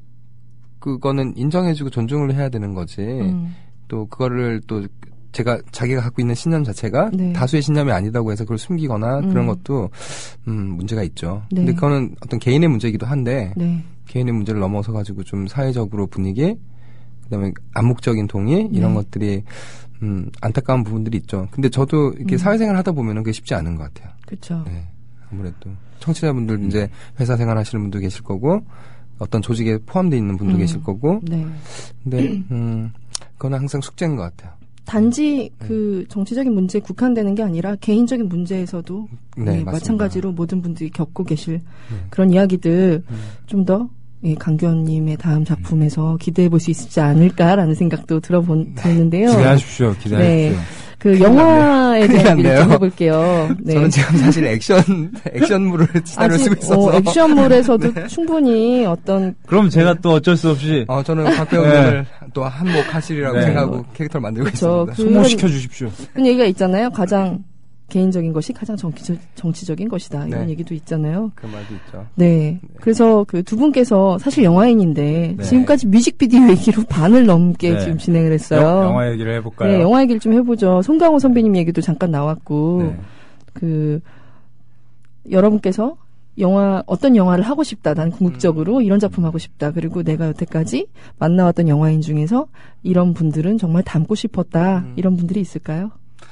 그거는 인정해주고 존중을 해야 되는 거지. 또 그거를 또 자기가 갖고 있는 신념 자체가 네. 다수의 신념이 아니다고 해서 그걸 숨기거나 그런 것도 문제가 있죠. 네. 근데 그거는 어떤 개인의 문제이기도 한데 네. 개인의 문제를 넘어서 가지고 좀 사회적으로 분위기 그다음에 암묵적인 동의 이런 네. 것들이 안타까운 부분들이 있죠. 근데 저도 이렇게 사회생활 하다 보면은 그게 쉽지 않은 것 같아요. 그렇죠. 네. 아무래도 청취자분들 이제 회사 생활 하시는 분도 계실 거고 어떤 조직에 포함되어 있는 분도 계실 거고 네. 근데 그거는 항상 숙제인 것 같아요. 단지 정치적인 문제에 국한되는 게 아니라 개인적인 문제에서도 네, 마찬가지로 모든 분들이 겪고 계실 그런 이야기들 좀 더 강규원님의 다음 작품에서 기대해 볼 수 있지 않을까라는 생각도 드는데요. 기대하십시오. 네. 영화에 영화에 대한 얘기를 좀 해볼게요. 네. 저는 지금 사실 액션물을 시나리오 쓰고 있어서. 액션물에서도 네. 충분히 어떤. 그럼 제가 또 어쩔 수 없이. 저는 박 배우님을 또 한몫 하시리라고 생각하고 캐릭터를 만들고 있습니다. 소모시켜 주십시오. 그런 얘기가 있잖아요. 가장 개인적인 것이 가장 정치적인 것이다. 이런 네. 얘기도 있잖아요. 그 말도 있죠. 네. 그래서 그 두 분께서 사실 영화인인데 네. 지금까지 뮤직비디오 얘기로 반을 넘게 네. 지금 진행을 했어요. 영화 얘기를 해볼까요? 네, 영화 얘기를 좀 해보죠. 송강호 선배님 얘기도 잠깐 나왔고, 네. 그 여러분께서 어떤 영화를 하고 싶다. 난 궁극적으로 이런 작품 하고 싶다. 그리고 내가 여태까지 만나왔던 영화인 중에서 이런 분들은 정말 닮고 싶었다. 이런 분들이 있을까요?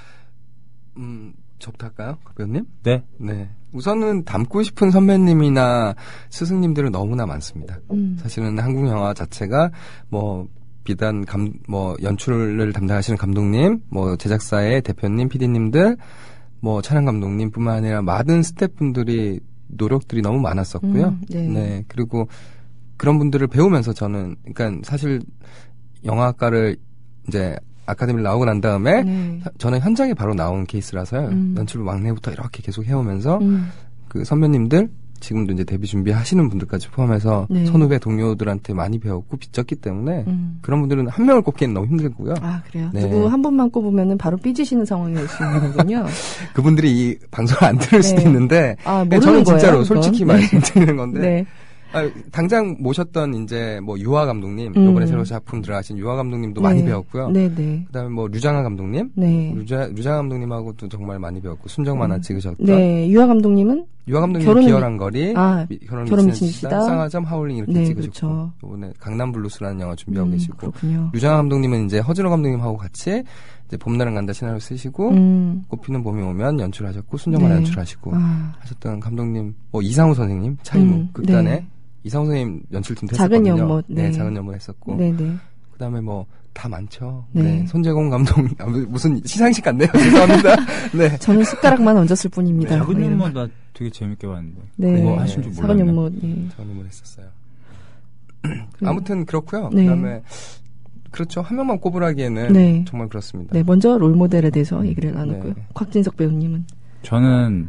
저부터 할까요? 박 배우님? 네. 네. 우선은 닮고 싶은 선배님이나 스승님들은 너무나 많습니다. 사실은 한국 영화 자체가 비단 연출을 담당하시는 감독님, 제작사의 대표님, PD님들, 촬영 감독님뿐만 아니라 많은 스태프분들이 노력들이 너무 많았었고요. 네. 네. 그리고 그런 분들을 배우면서 저는, 그러니까 사실 영화학과를 이제 아카데미를 나오고 난 다음에 저는 현장에 바로 나온 케이스라서요. 연출 막내부터 이렇게 계속 해오면서 그 선배님들 지금도 이제 데뷔 준비하시는 분들까지 포함해서 네. 선후배 동료들한테 많이 배웠고 빚졌기 때문에 그런 분들은 한 명을 꼽기는 너무 힘들고요. 아, 그래요? 네. 누구 한 분만 꼽으면 바로 삐지시는 상황이 올 수 있는 거군요. 그분들이 이 방송을 안 들을 수도 네. 있는데 모르는 저는 진짜로 거예요, 솔직히 그건? 말씀드리는 건데 네. 당장 모셨던 이제 유화 감독님, 이번에 새로 작품 들어가신 유화 감독님도 많이 배웠고요. 네네. 그다음에 류장하 감독님, 네. 류장하 감독님하고도 정말 많이 배웠고 순정 만화 찍으셨던. 네, 유화 감독님은 유화 감독님 비열한 거리, 결혼 미친 시다, 쌍화점, 하울링 이렇게 네, 찍으셨고 그렇죠. 이번에 강남 블루스라는 영화 준비하고 계시고. 그렇군요. 류장하 감독님은 이제 허진호 감독님하고 같이 이제 봄날은 간다 시나리오 쓰시고 꽃피는 봄이 오면 연출하셨고 순정 만화 연출하시고 하셨던 감독님, 이상우 선생님 차이무 극단에. 네. 이상우 선생님 연출팀도 작은 했었거든요. 연못, 네, 작은 연못 했었고. 네네. 그다음에 다 많죠. 네. 네. 손재공 감독 무슨 시상식 같네요. 죄송합니다. 네. 저는 숟가락만 얹었을 뿐입니다. 작은 연못 나 되게 재밌게 봤는데. 네. 그거 하신 줄 몰랐네. 작은 연못. 예. 작은 했었어요. 아무튼 그렇고요. 네. 그다음에 그렇죠. 한 명만 꼽으라기에는 정말 그렇습니다. 네, 먼저 롤모델에 대해서 얘기를 나눴고요. 네. 곽진석 배우님은? 저는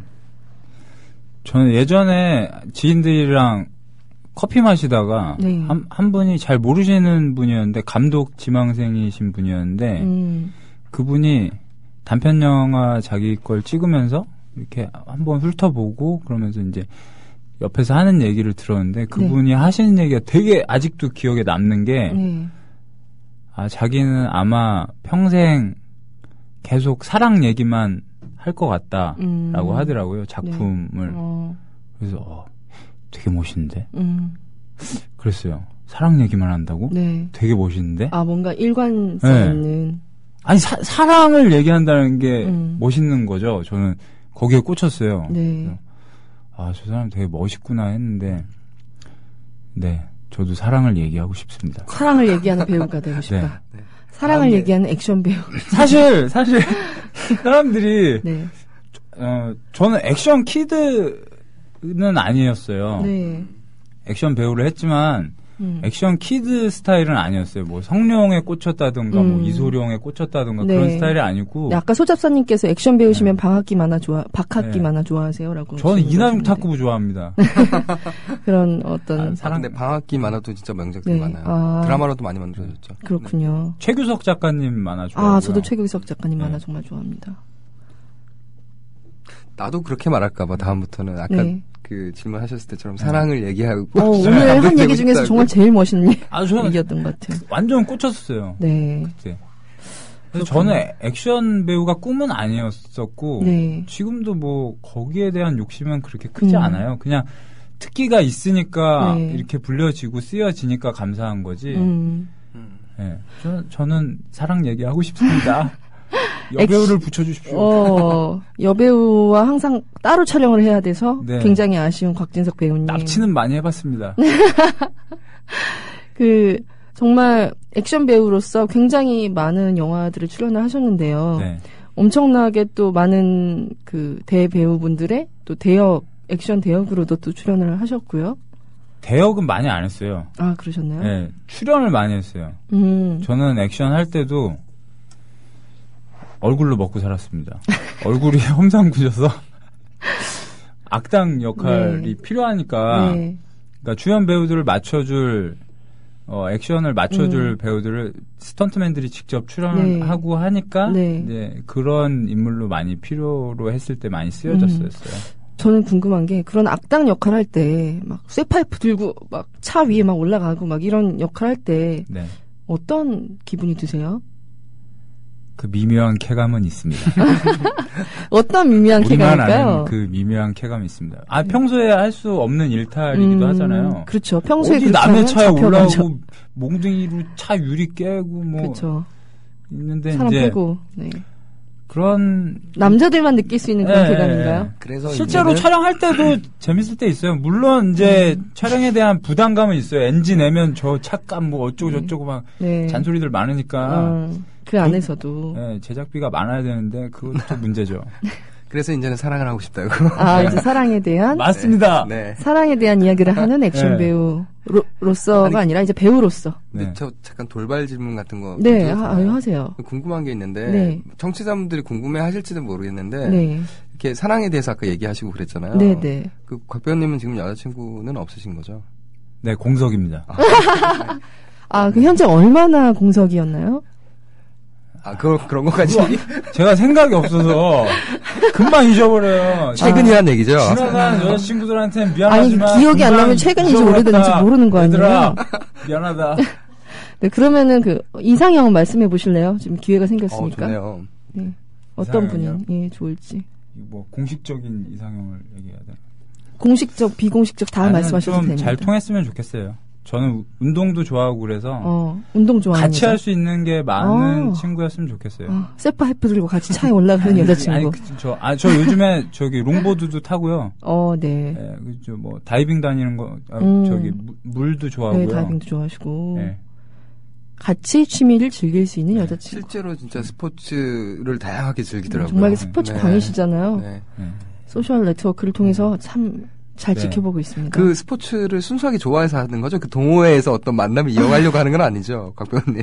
예전에 지인들이랑 커피 마시다가 한 분이 잘 모르시는 분이었는데 감독 지망생이신 분이었는데 그분이 단편 영화 자기 걸 찍으면서 이렇게 한번 훑어보고 그러면서 이제 옆에서 하는 얘기를 들었는데 그분이 하시는 얘기가 되게 아직도 기억에 남는 게 자기는 아마 평생 계속 사랑 얘기만 할 것 같다라고 하더라고요. 작품을. 그래서 되게 멋있는데? 그랬어요. 사랑 얘기만 한다고? 네. 되게 멋있는데? 뭔가 일관성 있는. 아니, 사랑을 얘기한다는 게 멋있는 거죠. 저는 거기에 꽂혔어요. 네. 저 사람 되게 멋있구나 했는데, 네. 저도 사랑을 얘기하고 싶습니다. 사랑을 얘기하는 배우가 되고 싶다. 네. 사랑을 얘기하는 액션 배우. 사실, 사람들이, 네. 저는 액션 키드는 아니었어요. 네. 액션 배우를 했지만 액션 키드 스타일은 아니었어요. 성룡에 꽂혔다든가 이소룡에 꽂혔다든가 그런 스타일이 아니고. 네, 아까 소잡사님께서 액션 배우시면 박학기 만화 좋아하세요라고. 저는 이나중 탁구부 좋아합니다. 그런 어떤 근데 방학기 만화도 진짜 명작들이 많아요. 드라마로도 많이 만들어졌죠. 그렇군요. 최규석 작가님 만화 좋아하고요. 저도 최규석 작가님 만화 정말 좋아합니다. 나도 그렇게 말할까봐 다음부터는 아까 그 질문하셨을 때처럼 사랑을 얘기하고 오늘 한 얘기 중에서 정말 제일 멋있는 얘기였던 것 같아요. 완전 꽂혔어요. 네. 그때. 그래서 저는 액션 배우가 꿈은 아니었었고 지금도 거기에 대한 욕심은 그렇게 크지 않아요. 그냥 특기가 있으니까 이렇게 불려지고 쓰여지니까 감사한 거지. 네. 저는 사랑 얘기하고 싶습니다. 여배우를 붙여주십시오. 여배우와 항상 따로 촬영을 해야 돼서 굉장히 아쉬운 곽진석 배우님. 납치는 많이 해봤습니다. 정말 액션 배우로서 굉장히 많은 영화들을 출연을 하셨는데요. 엄청나게 또 많은 대배우분들의 또 액션 대역으로도 또 출연을 하셨고요. 대역은 많이 안 했어요. 그러셨나요? 네, 출연을 많이 했어요. 저는 액션 할 때도 얼굴로 먹고 살았습니다. 얼굴이 험상궂어서 악당 역할이 네. 필요하니까 네. 그러니까 주연 배우들을 맞춰줄 액션을 맞춰줄 배우들을 스턴트맨들이 직접 출연하고 하니까 네. 이제 그런 인물로 많이 필요로 했을 때 많이 쓰여졌어요. 저는 궁금한 게 그런 악당 역할 할 때 막 쇠파이프 들고 막 차 위에 막 올라가고 막 이런 역할 할 때 네. 어떤 기분이 드세요? 그 미묘한 쾌감은 있습니다. 어떤 미묘한 우리만 쾌감일까요? 아는 그 미묘한 쾌감이 있습니다. 평소에 할 수 없는 일탈이기도 하잖아요. 그렇죠. 평소에 어디 남의 차에 잡혀가죠. 올라오고 몽둥이로 차 유리 깨고 뭐 그렇죠. 있는데 사람 이제 빼고 네. 그런 남자들만 느낄 수 있는 그런 예, 쾌감인가요? 그래서 실제로 이제는 촬영할 때도 재밌을 때 있어요. 물론 이제 촬영에 대한 부담감은 있어요. 엔진 내면 저 차값 뭐 어쩌고 저쩌고 막 네. 잔소리들 많으니까 그 안에서도 네, 제작비가 많아야 되는데 그것도 문제죠. 그래서 이제는 사랑을 하고 싶다고. 이제 사랑에 대한 맞습니다. 네. 사랑에 대한 이야기를 하는 액션 네. 배우로서가 아니라 이제 배우로서. 근데 네. 저 잠깐 돌발 질문 같은 거. 네, 던져도 하세요. 궁금한 게 있는데 네. 청취자분들이 궁금해 하실지도 모르겠는데 네. 이렇게 사랑에 대해서 아까 얘기하시고 그랬잖아요. 네, 네. 그 곽 배우님은 지금 여자친구는 없으신 거죠? 네, 공석입니다. 그 현재 얼마나 공석이었나요? 그런 것까지 제가 생각이 없어서 금방 잊어버려요. 최근이란 얘기죠. 지나간 여자친구들한테는 미안하지만 아니, 기억이 안 나면 최근인지 오래됐는지 모르는 거 아니에요? 얘들아, 미안하다. 네, 그러면은 이상형은 말씀해 보실래요? 지금 기회가 생겼으니까. 좋네요. 네. 어떤 이상형이요? 분이 좋을지. 뭐 공식적인 이상형을 얘기해야 되나? 공식적, 비공식적 다 말씀하셔도 됩니다. 좀 잘 통했으면 좋겠어요. 저는 운동도 좋아하고 그래서 운동 좋아하는 같이 할 수 있는 게 많은 친구였으면 좋겠어요. 쇠파이프 들고 같이 차에 올라가는 여자친구. 저 요즘에 저기 롱보드도 타고요. 네. 네, 뭐 다이빙 다니는 거, 저기 물도 좋아하고요. 네, 다이빙도 좋아하시고. 네. 같이 취미를 즐길 수 있는 여자친구. 실제로 진짜 스포츠를 다양하게 즐기더라고요. 정말 스포츠 광이시잖아요. 네. 소셜 네트워크를 통해서 참 잘 지켜보고 있습니다. 그 스포츠를 순수하게 좋아해서 하는 거죠? 그 동호회에서 어떤 만남을 이어가려고 하는 건 아니죠, 곽 배우님?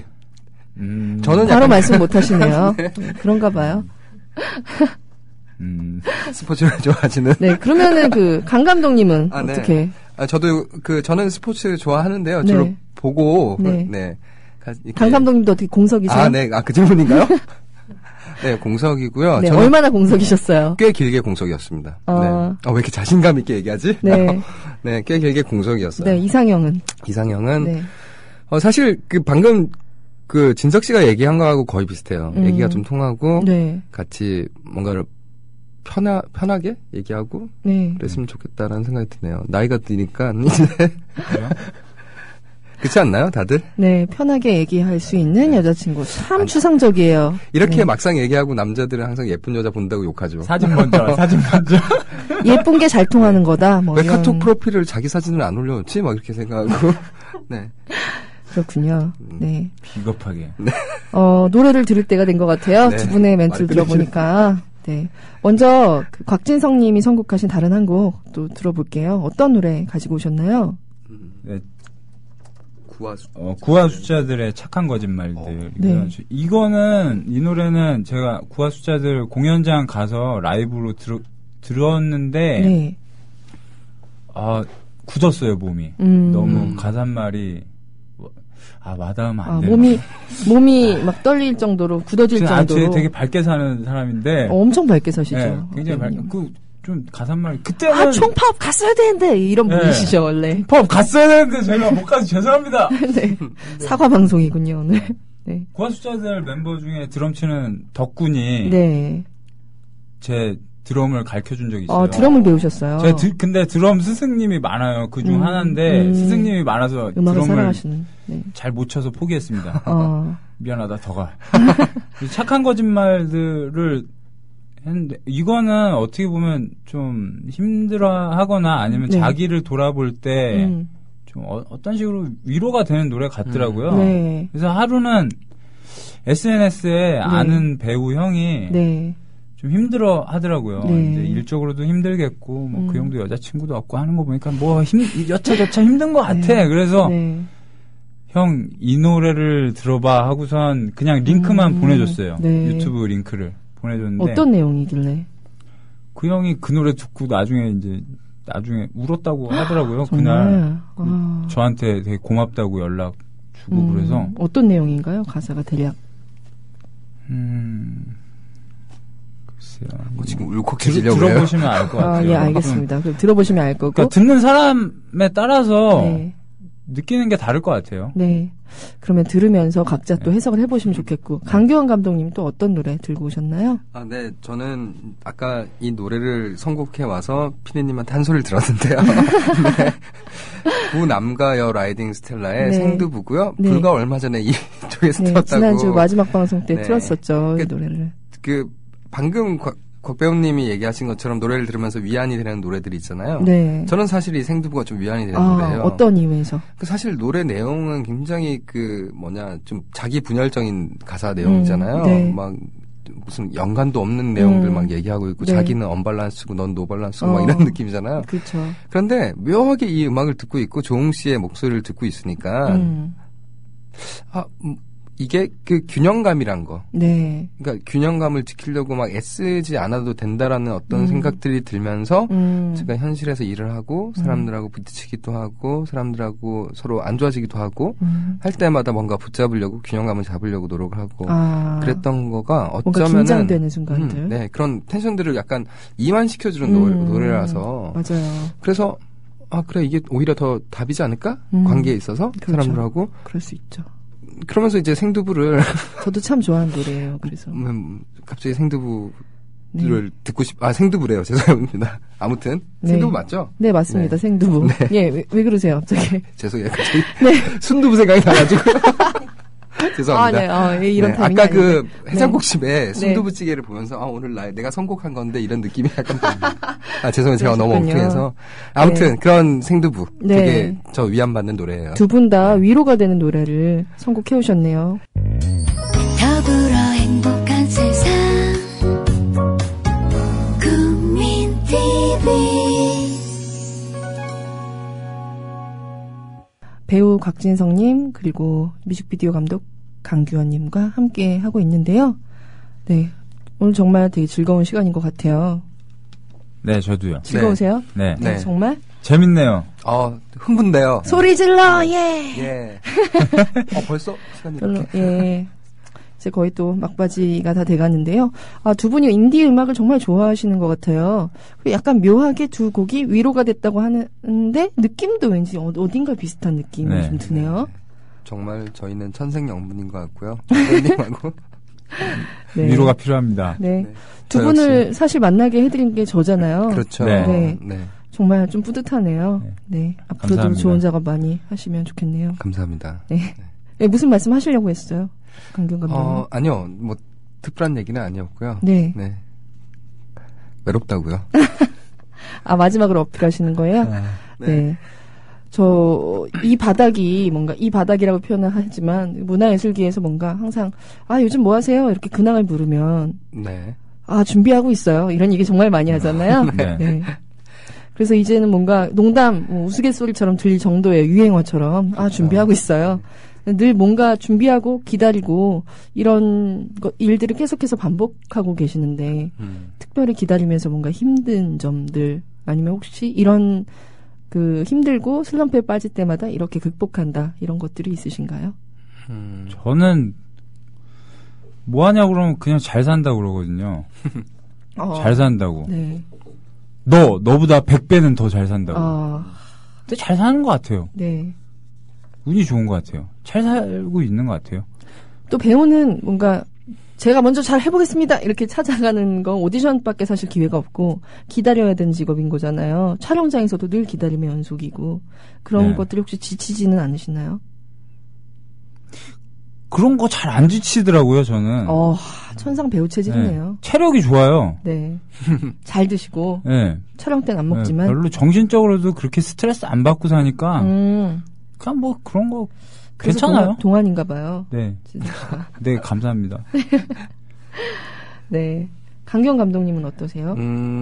저는 바로 말씀 못 하시네요. 네. 그런가 봐요. 스포츠를 좋아하시는. 네, 그러면은 강 감독님은 어떻게? 저도 저는 스포츠 좋아하는데요. 주로 보고. 네. 강 감독님도 어떻게 공석이세요? 네. 그 질문인가요? 네, 공석이고요. 네, 얼마나 공석이셨어요? 꽤 길게 공석이었습니다. 네. 왜 이렇게 자신감 있게 얘기하지? 네. 네, 꽤 길게 공석이었어요. 네, 이상형은? 네. 사실 방금 진석 씨가 얘기한 거하고 거의 비슷해요. 얘기가 좀 통하고 네. 같이 뭔가를 편하게 얘기하고 그랬으면 좋겠다라는 생각이 드네요. 나이가 드니까 이제 그렇지 않나요, 다들? 네, 편하게 얘기할 수 있는 여자친구. 참 추상적이에요. 이렇게 막상 얘기하고 남자들은 항상 예쁜 여자 본다고 욕하죠. 사진 먼저. 예쁜 게 잘 통하는 거다. 왜 카톡 프로필을 자기 사진을 안 올려놓지? 막 이렇게 생각하고. 네. 그렇군요. 네. 비겁하게. 네. 노래를 들을 때가 된 것 같아요. 네. 두 분의 멘트를 들어보니까. 네. 먼저 곽진성 님이 선곡하신 다른 한 곡 또 들어볼게요. 어떤 노래 가지고 오셨나요? 네. 구화 숫자들의 착한 거짓말들. 네. 이 노래는 제가 구화 숫자들 공연장 가서 라이브로 들었는데, 네. 굳었어요, 몸이. 너무 가사말이, 와닿으면 안 돼요. 몸이 막 떨릴 정도로, 굳어질 정도로. 되게 밝게 사는 사람인데. 엄청 밝게 사시죠. 네, 굉장히 밝게. 좀 가사말 그때는 총파업 갔어야 되는데 이런 분이시죠 원래. 총파업 갔어야 되는데 제가 못 가서 죄송합니다. 네. 사과 방송이군요 오늘. 네. 구화 숫자들 멤버 중에 드럼 치는 덕군이 제 드럼을 가르쳐준 적이 있어요. 드럼을 배우셨어요. 근데 드럼 스승님이 많아요. 그중 하나인데 스승님이 많아서 드럼을 잘 못 쳐서 포기했습니다. 미안하다 더 가. 착한 거짓말들을 했는데 이거는 어떻게 보면 좀 힘들어하거나 아니면 자기를 돌아볼 때 좀 어떤 식으로 위로가 되는 노래 같더라고요. 그래서 하루는 SNS에 아는 배우 형이 좀 힘들어 하더라고요. 이제 일적으로도 힘들겠고 뭐 그 형도 여자친구도 없고 하는 거 보니까 여차저차 힘든 것 같아. 그래서 형 이 노래를 들어봐 하고선 그냥 링크만 보내줬어요. 유튜브 링크를 보내줬는데 어떤 내용이길래? 그 형이 그 노래 듣고 나중에 울었다고 하더라고요. 정말? 그날 저한테 되게 고맙다고 연락 주고 그래서 어떤 내용인가요? 가사가 대략? 글쎄요. 지금 울컥해지려고 해요. 들어보시면 알 것 같아요. 예, 알겠습니다. 그럼 들어보시면 알 거고. 그러니까 듣는 사람에 따라서 네. 느끼는 게 다를 것 같아요. 네. 그러면 들으면서 각자 또 해석을 해보시면 좋겠고. 강규환 감독님 또 어떤 노래 들고 오셨나요? 네. 저는 아까 이 노래를 선곡해 와서 피디님한테 한 소리를 들었는데요. 네. 구남가여 라이딩 스텔라의 네. 생두부고요. 네. 불과 얼마 전에 이쪽에서 틀었다고. 지난주 마지막 방송 때 네. 틀었었죠. 이 노래를. 방금 곽 배우님이 얘기하신 것처럼 노래를 들으면서 위안이 되는 노래들이 있잖아요. 네. 저는 사실 이 생두부가 좀 위안이 되는 노래예요. 어떤 이유에서? 사실 노래 내용은 굉장히 좀 자기 분열적인 가사 내용이잖아요. 네. 막 무슨 연관도 없는 내용들 막 얘기하고 있고 네. 자기는 언밸런스고 넌 노밸런스고 막 이런 느낌이잖아요. 그렇죠. 그런데 묘하게 이 음악을 듣고 있고 조웅 씨의 목소리를 듣고 있으니까 이게 균형감이란 거. 네. 그러니까 균형감을 지키려고 막 애쓰지 않아도 된다라는 어떤 생각들이 들면서 제가 현실에서 일을 하고 사람들하고 부딪히기도 하고 사람들하고 서로 안 좋아지기도 하고 할 때마다 뭔가 붙잡으려고 균형감을 잡으려고 노력을 하고 그랬던 거가 어쩌면은 뭔가 긴장되는 순간들. 네, 그런 텐션들을 약간 이완시켜주는 노래라서 맞아요. 그래서 그래 이게 오히려 더 답이지 않을까? 관계에 있어서 그렇죠. 사람들하고 그럴 수 있죠. 그러면서 이제 생두부를 저도 참 좋아하는 노래예요. 그래서 갑자기 생두부를 듣고 생두부래요. 죄송합니다. 아무튼 생두부 맞죠? 네, 맞습니다. 네. 생두부. 네. 예, 왜 그러세요, 갑자기? 죄송해요. 갑자기 순두부 생각이 나가지고. 죄송합니다. 네. 이런 타이밍이 아까 아닌데. 해장국집에 순두부찌개를 보면서 오늘 내가 선곡한 건데 이런 느낌이 약간 죄송해요. 제가 너무 엉뚱해서 아무튼 그런 생두부 되게 저 위안받는 노래예요. 두 분 다 위로가 되는 노래를 선곡해 오셨네요. 더불어 행복한 세상 국민TV 배우 곽진성님 그리고 뮤직비디오 감독 강규환님과 함께 하고 있는데요. 네, 오늘 정말 되게 즐거운 시간인 것 같아요. 네, 저도요. 즐거우세요? 네. 네. 정말? 재밌네요. 흥분돼요. 소리 질러, 예! 예. 벌써 시간이 별로, 이렇게. 예. 이제 거의 또 막바지가 다 돼가는데요. 두 분이 인디 음악을 정말 좋아하시는 것 같아요. 약간 묘하게 두 곡이 위로가 됐다고 하는데 느낌도 왠지 어딘가 비슷한 느낌이 좀 드네요. 정말 저희는 천생연분인 것 같고요. 선생님하고 네. 위로가 필요합니다. 네. 두 분을 사실 만나게 해드린 게 저잖아요. 그렇죠. 네. 네. 정말 좀 뿌듯하네요. 네. 앞으로도 감사합니다. 좋은 작업 많이 하시면 좋겠네요. 감사합니다. 네. 네, 무슨 말씀 하시려고 했어요? 강경 감독님. 아니요. 뭐 특별한 얘기는 아니었고요. 네. 네. 외롭다고요. 마지막으로 어필하시는 거예요? 네. 이 바닥이 뭔가 이 바닥이라고 표현을 하지만 문화예술계에서 뭔가 항상 요즘 뭐 하세요? 이렇게 근황을 물으면 네. 준비하고 있어요. 이런 얘기 정말 많이 하잖아요. 네. 네. 그래서 이제는 뭔가 농담, 우스갯소리처럼 들릴 정도의 유행어처럼 준비하고 있어요. 늘 뭔가 준비하고 기다리고 이런 일들을 계속해서 반복하고 계시는데 특별히 기다리면서 뭔가 힘든 점들 아니면 혹시 이런 힘들고 슬럼프에 빠질 때마다 이렇게 극복한다 이런 것들이 있으신가요? 저는 뭐 하냐고 그러면 그냥 잘 산다고 그러거든요. 잘 산다고. 네. 너보다 100배는 더 잘 산다고. 근데 잘 사는 것 같아요. 네. 운이 좋은 것 같아요. 잘 살고 있는 것 같아요. 또 배우는 뭔가 제가 먼저 잘 해보겠습니다 이렇게 찾아가는 건 오디션밖에 사실 기회가 없고 기다려야 되는 직업인 거잖아요. 촬영장에서도 늘 기다림의 연속이고 그런 것들이 혹시 지치지는 않으시나요? 그런 거 잘 안 지치더라고요, 저는. 천상 배우 체질이네요. 네. 체력이 좋아요. 네. 잘 드시고. 네. 촬영 때는 안 먹지만. 별로 정신적으로도 그렇게 스트레스 안 받고 사니까. 그냥 뭐 그런 거 괜찮아요. 동안인가 봐요. 네. 네, 감사합니다. 네. 강경 감독님은 어떠세요?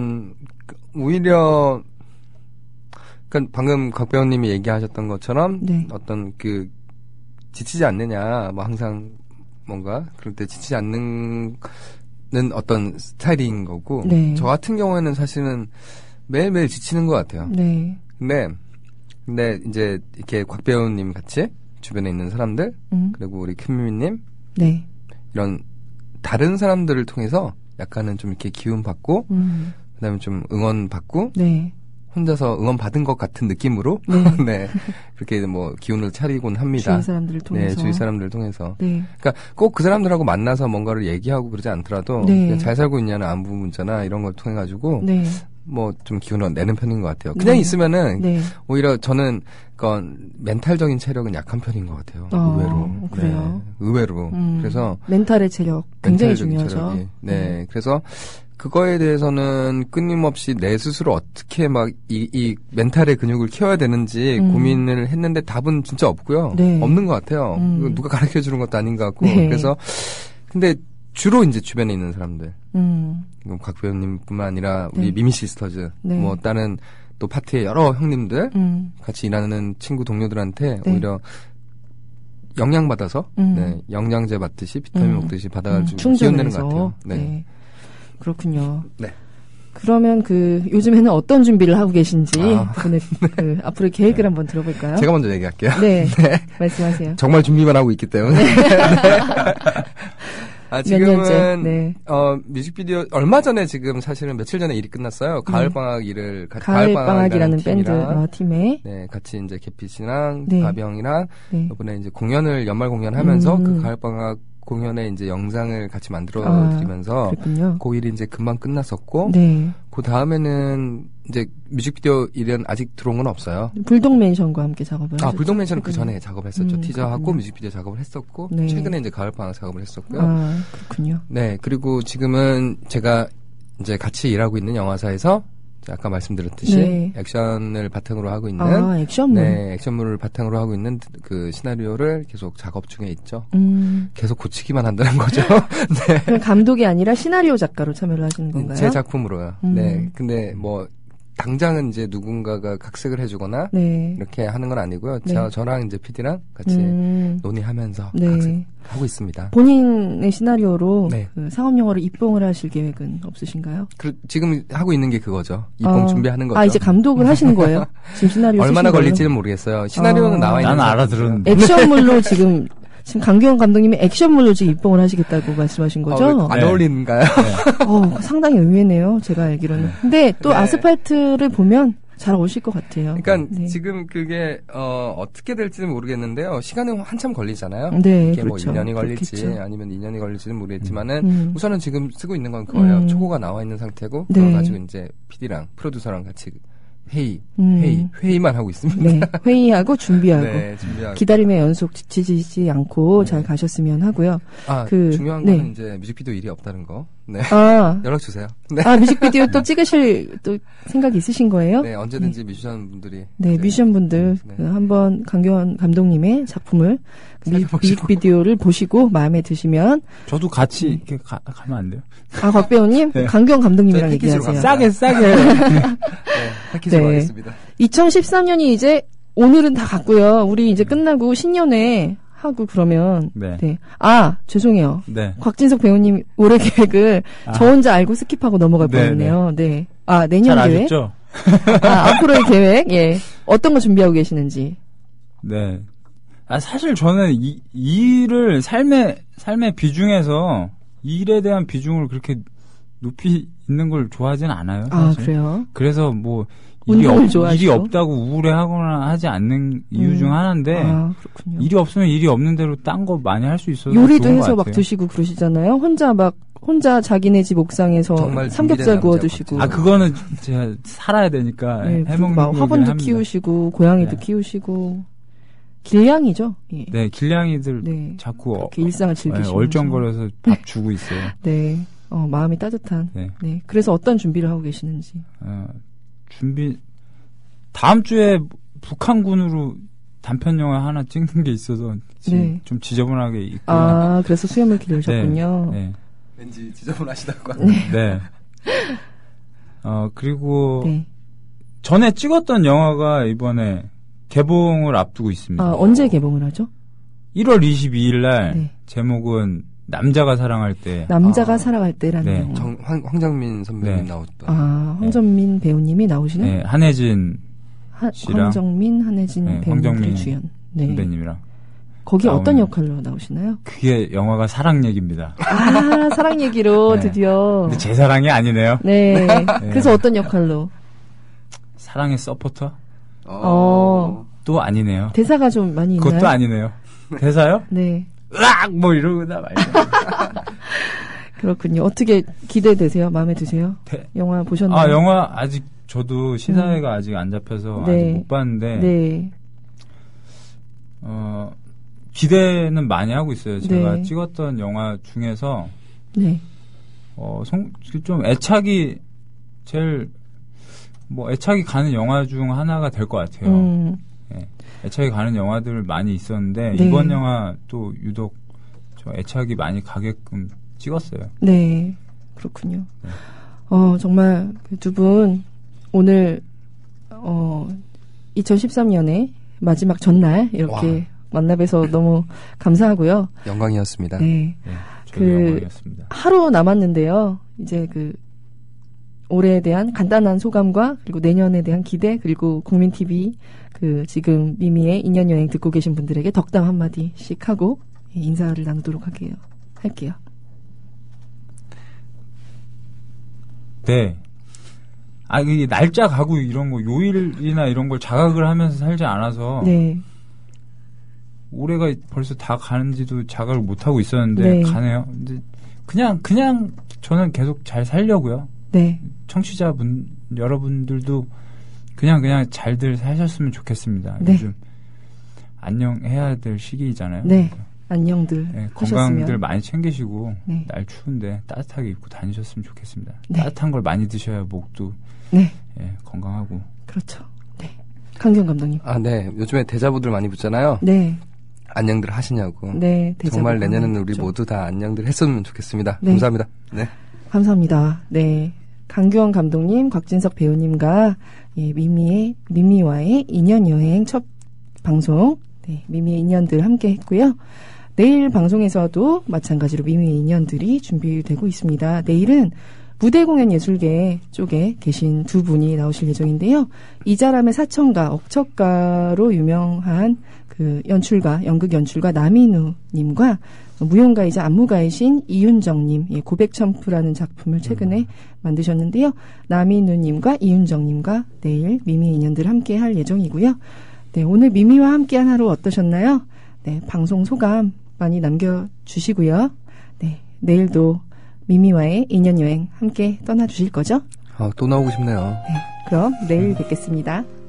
오히려, 그러니까 방금 곽 배우님이 얘기하셨던 것처럼 어떤 지치지 않느냐, 뭐 항상 뭔가 그럴 때 지치지 않는 어떤 스타일인 거고 네. 저 같은 경우에는 사실은 매일매일 지치는 것 같아요. 네. 근데 이제 이렇게 곽 배우님 같이 주변에 있는 사람들 그리고 우리 큐미님 네. 이런 다른 사람들을 통해서 약간은 좀 이렇게 기운 받고 그다음에 좀 응원 받고 네. 혼자서 응원 받은 것 같은 느낌으로 네. 네. 그렇게 뭐 기운을 차리곤 합니다. 주위 사람들을 통해서. 네, 주위 사람들을 통해서. 네. 그러니까 꼭 그 사람들하고 만나서 뭔가를 얘기하고 그러지 않더라도 네. 그냥 잘 살고 있냐는 안부 문자나 이런 걸 통해 가지고 네. 뭐 좀 기운을 내는 편인 것 같아요. 그냥 있으면은 네. 오히려 저는 멘탈적인 체력은 약한 편인 것 같아요. 의외로. 그래요. 네, 의외로. 그래서 멘탈의 체력 굉장히 멘탈적인 중요하죠. 체력이. 네. 그래서 그거에 대해서는 끊임없이 내 스스로 어떻게 막 이 멘탈의 근육을 키워야 되는지 고민을 했는데 답은 진짜 없고요. 네. 없는 것 같아요. 누가 가르쳐 주는 것도 아닌 것 같고. 네. 그래서 근데 주로 이제 주변에 있는 사람들. 곽 배우님뿐만 아니라 우리 네. 미미 시스터즈, 네. 뭐 다른 또 파티의 여러 형님들, 같이 일하는 친구 동료들한테 네. 오히려 영양 받아서 네, 영양제 받듯이 비타민 먹듯이 받아가지고 기운내는 것 같아요. 네. 네. 그렇군요. 네. 그러면 요즘에는 어떤 준비를 하고 계신지 아. 앞으로 계획을 한번 들어볼까요? 제가 먼저 얘기할게요. 네. 말씀하세요. 정말 준비만 하고 있기 때문에. 지금은 네. 뮤직비디오 얼마 전에 지금 사실은 며칠 전에 일이 끝났어요. 가을방학 일을 가을방학이라는 밴드 팀에 네, 같이 이제 개피 씨랑 네. 가병이랑 네. 이번에 이제 연말 공연하면서 그 가을방학 공연의 이제 영상을 같이 만들어 드리면서 그 일이 이제 금방 끝났었고 네. 그 다음에는 이제 뮤직비디오 일은 아직 들어온 건 없어요. 불독맨션과 함께 작업을 하셨죠? 불독맨션은 그 전에 작업을 했었죠. 티저하고 뮤직비디오 작업을 했었고 네. 최근에 이제 가을방학 작업을 했었고요. 그렇군요. 네, 그리고 지금은 제가 이제 같이 일하고 있는 영화사에서 아까 말씀드렸듯이 네. 액션을 바탕으로 하고 있는 액션물. 네, 액션물을 바탕으로 하고 있는 그 시나리오를 계속 작업 중에 있죠. 계속 고치기만 한다는 거죠. 네. 그럼 감독이 아니라 시나리오 작가로 참여를 하시는 건가요? 제 작품으로요. 네. 근데 뭐 당장은 이제 누군가가 각색을 해주거나 네. 이렇게 하는 건 아니고요. 네. 저랑 이제 PD랑 같이 논의하면서 네. 각색하고 있습니다. 본인의 시나리오로 네. 상업 영화로 입봉을 하실 계획은 없으신가요? 지금 하고 있는 게 그거죠. 입봉 준비하는 거죠. 이제 감독을 하시는 거예요? 지금 시나리오 얼마나 걸릴지는 모르겠어요. 시나리오는 나와 있는. 난 알아들었는데. 액션물로 지금 강규영 감독님이 액션물로 지금 입봉을 하시겠다고 말씀하신 거죠? 안 어울리는가요? 상당히 의외네요. 제가 알기로는. 근데 또 네. 아스팔트를 보면 잘 오실 것 같아요. 그러니까 네. 지금 그게 어떻게 될지는 모르겠는데요. 시간은 한참 걸리잖아요. 네, 이게 그렇죠. 뭐 1년이 걸릴지 그렇겠죠. 아니면 2년이 걸릴지는 모르겠지만은 우선은 지금 쓰고 있는 건 그거예요. 초고가 나와 있는 상태고 네. 그걸 가지고 이제 PD랑 프로듀서랑 같이 회의만 하고 있습니다. 네, 회의하고 준비하고. 네, 준비하고. 기다림의 연속 지치지 않고 잘 가셨으면 하고요. 중요한 거는 이제 뮤직비디오 일이 없다는 거. 네. 연락 주세요. 네. 뮤직비디오 또 찍으실 또 생각이 있으신 거예요? 네, 언제든지 뮤지션 분들이. 네, 뮤지션 분들 한번 강경원 감독님의 작품을 뮤직비디오를 보시고 마음에 드시면 저도 같이 이렇게 가면 안 돼요? 곽 배우님, 네. 강경원 감독님이랑 얘기하세요. 싸게. 패키지로 가겠습니다. 2013년이 이제 오늘은 다 갔고요. 우리 이제 끝나고 신년에 하고 그러면 네. 죄송해요. 네. 곽진석 배우님 올해 계획을 저 혼자 알고 스킵하고 넘어갈 뻔했네요. 네. 내년 잘 계획. 아셨죠? 앞으로의 계획. 예. 어떤 거 준비하고 계시는지. 네. 사실 저는 이 일을 삶의 비중에서 일에 대한 비중을 그렇게 높이 있는 걸 좋아하진 않아요. 사실. 그래요? 그래서 뭐 일이 없다고 우울해하거나 하지 않는 이유 중 하나인데 그렇군요. 일이 없으면 일이 없는 대로 딴 거 많이 할 수 있어서 요리도 좋은 해서 것 막 같아요. 드시고 그러시잖아요. 혼자 자기네 집 옥상에서 삼겹살 구워 드시고. 그거는 제가 살아야 되니까 해먹는 거 화분도 키우시고 고양이도 키우시고 길냥이죠. 예. 네, 길냥이들 자꾸 일상을 즐기시면서 얼쩡거려서 밥 주고 있어요. 네. 마음이 따뜻한. 네. 그래서 어떤 준비를 하고 계시는지. 다음 주에 북한군으로 단편 영화 하나 찍는 게 있어서 지금 좀 지저분하게 있고요. 그래서 수염을 기르셨군요. 네. 왠지 지저분하시다고. 네. 그리고 전에 찍었던 영화가 이번에 개봉을 앞두고 있습니다. 언제 개봉을 하죠? 1월 22일 날 제목은 남자가 사랑할 때. 남자가 사랑할 때라는 네. 영화. 황정민 선배님 나왔던. 황정민 배우님이 나오시는? 네, 한혜진 씨랑. 황정민, 한혜진 배우님들의 주연. 네. 선배님이랑. 거기 어떤 역할로 나오시나요? 그게 영화가 사랑 얘기입니다. 사랑 얘기로 드디어. 근데 제 사랑이 아니네요. 네. 그래서 어떤 역할로? 사랑의 서포터? 또 아니네요. 대사가 좀 많이 있나요? 그것도 아니네요. 대사요? 네. 으악! 뭐 이러다 말이죠. 그렇군요. 어떻게 기대되세요? 마음에 드세요? 영화 보셨나요? 영화 아직 저도 시사회가 아직 안 잡혀서 네. 아직 못 봤는데. 네. 기대는 많이 하고 있어요. 제가 네. 찍었던 영화 중에서. 네. 좀 애착이 애착이 가는 영화 중 하나가 될 것 같아요. 네. 애착이 가는 영화들 많이 있었는데, 네. 이번 영화 또 유독 저 애착이 많이 가게끔 찍었어요. 네. 그렇군요. 네. 정말 두 분 오늘 2013년에 마지막 전날 이렇게 만나뵈서 너무 감사하고요. 영광이었습니다. 네. 영광이었습니다. 하루 남았는데요. 이제 올해에 대한 간단한 소감과 그리고 내년에 대한 기대 그리고 국민TV 지금 미미의 2년 여행 듣고 계신 분들에게 덕담 한마디씩 하고 인사를 나누도록 할게요. 네. 이 날짜 가고 이런 거 요일이나 이런 걸 자각을 하면서 살지 않아서 네. 올해가 벌써 다 가는지도 자각을 못 하고 있었는데 네. 가네요. 근데 그냥 저는 계속 잘 살려고요. 네. 청취자분 여러분들도 그냥 잘들 사셨으면 좋겠습니다. 네. 요즘 안녕해야 될 시기잖아요. 네. 안녕들 네, 하셨으면. 건강들 많이 챙기시고 네. 날 추운데 따뜻하게 입고 다니셨으면 좋겠습니다. 네. 따뜻한 걸 많이 드셔야 목도 네. 건강하고. 그렇죠. 네. 강경 감독님. 네. 요즘에 대자보들 많이 붙잖아요. 네. 안녕들 하시냐고. 네. 정말 내년에는 우리 그렇죠. 모두 다 안녕들 했으면 좋겠습니다. 네. 감사합니다. 네. 감사합니다. 네. 강규원 감독님, 곽진석 배우님과 미미와의 2년 여행 첫 방송, 네, 미미의 인연들 함께 했고요. 내일 방송에서도 마찬가지로 미미의 인연들이 준비되고 있습니다. 내일은 무대공연예술계 쪽에 계신 두 분이 나오실 예정인데요. 이자람의 사천가, 억척가로 유명한 연극 연출가 남인우님과 무용가이자 안무가이신 이윤정님, 고백천프라는 작품을 최근에 만드셨는데요. 남인우님과 이윤정님과 내일 미미의 인연들 함께 할 예정이고요. 네, 오늘 미미와 함께한 하루 어떠셨나요? 네, 방송 소감 많이 남겨주시고요. 네, 내일도 미미와의 2년 여행 함께 떠나주실 거죠? 또 나오고 싶네요. 네, 그럼 내일 뵙겠습니다.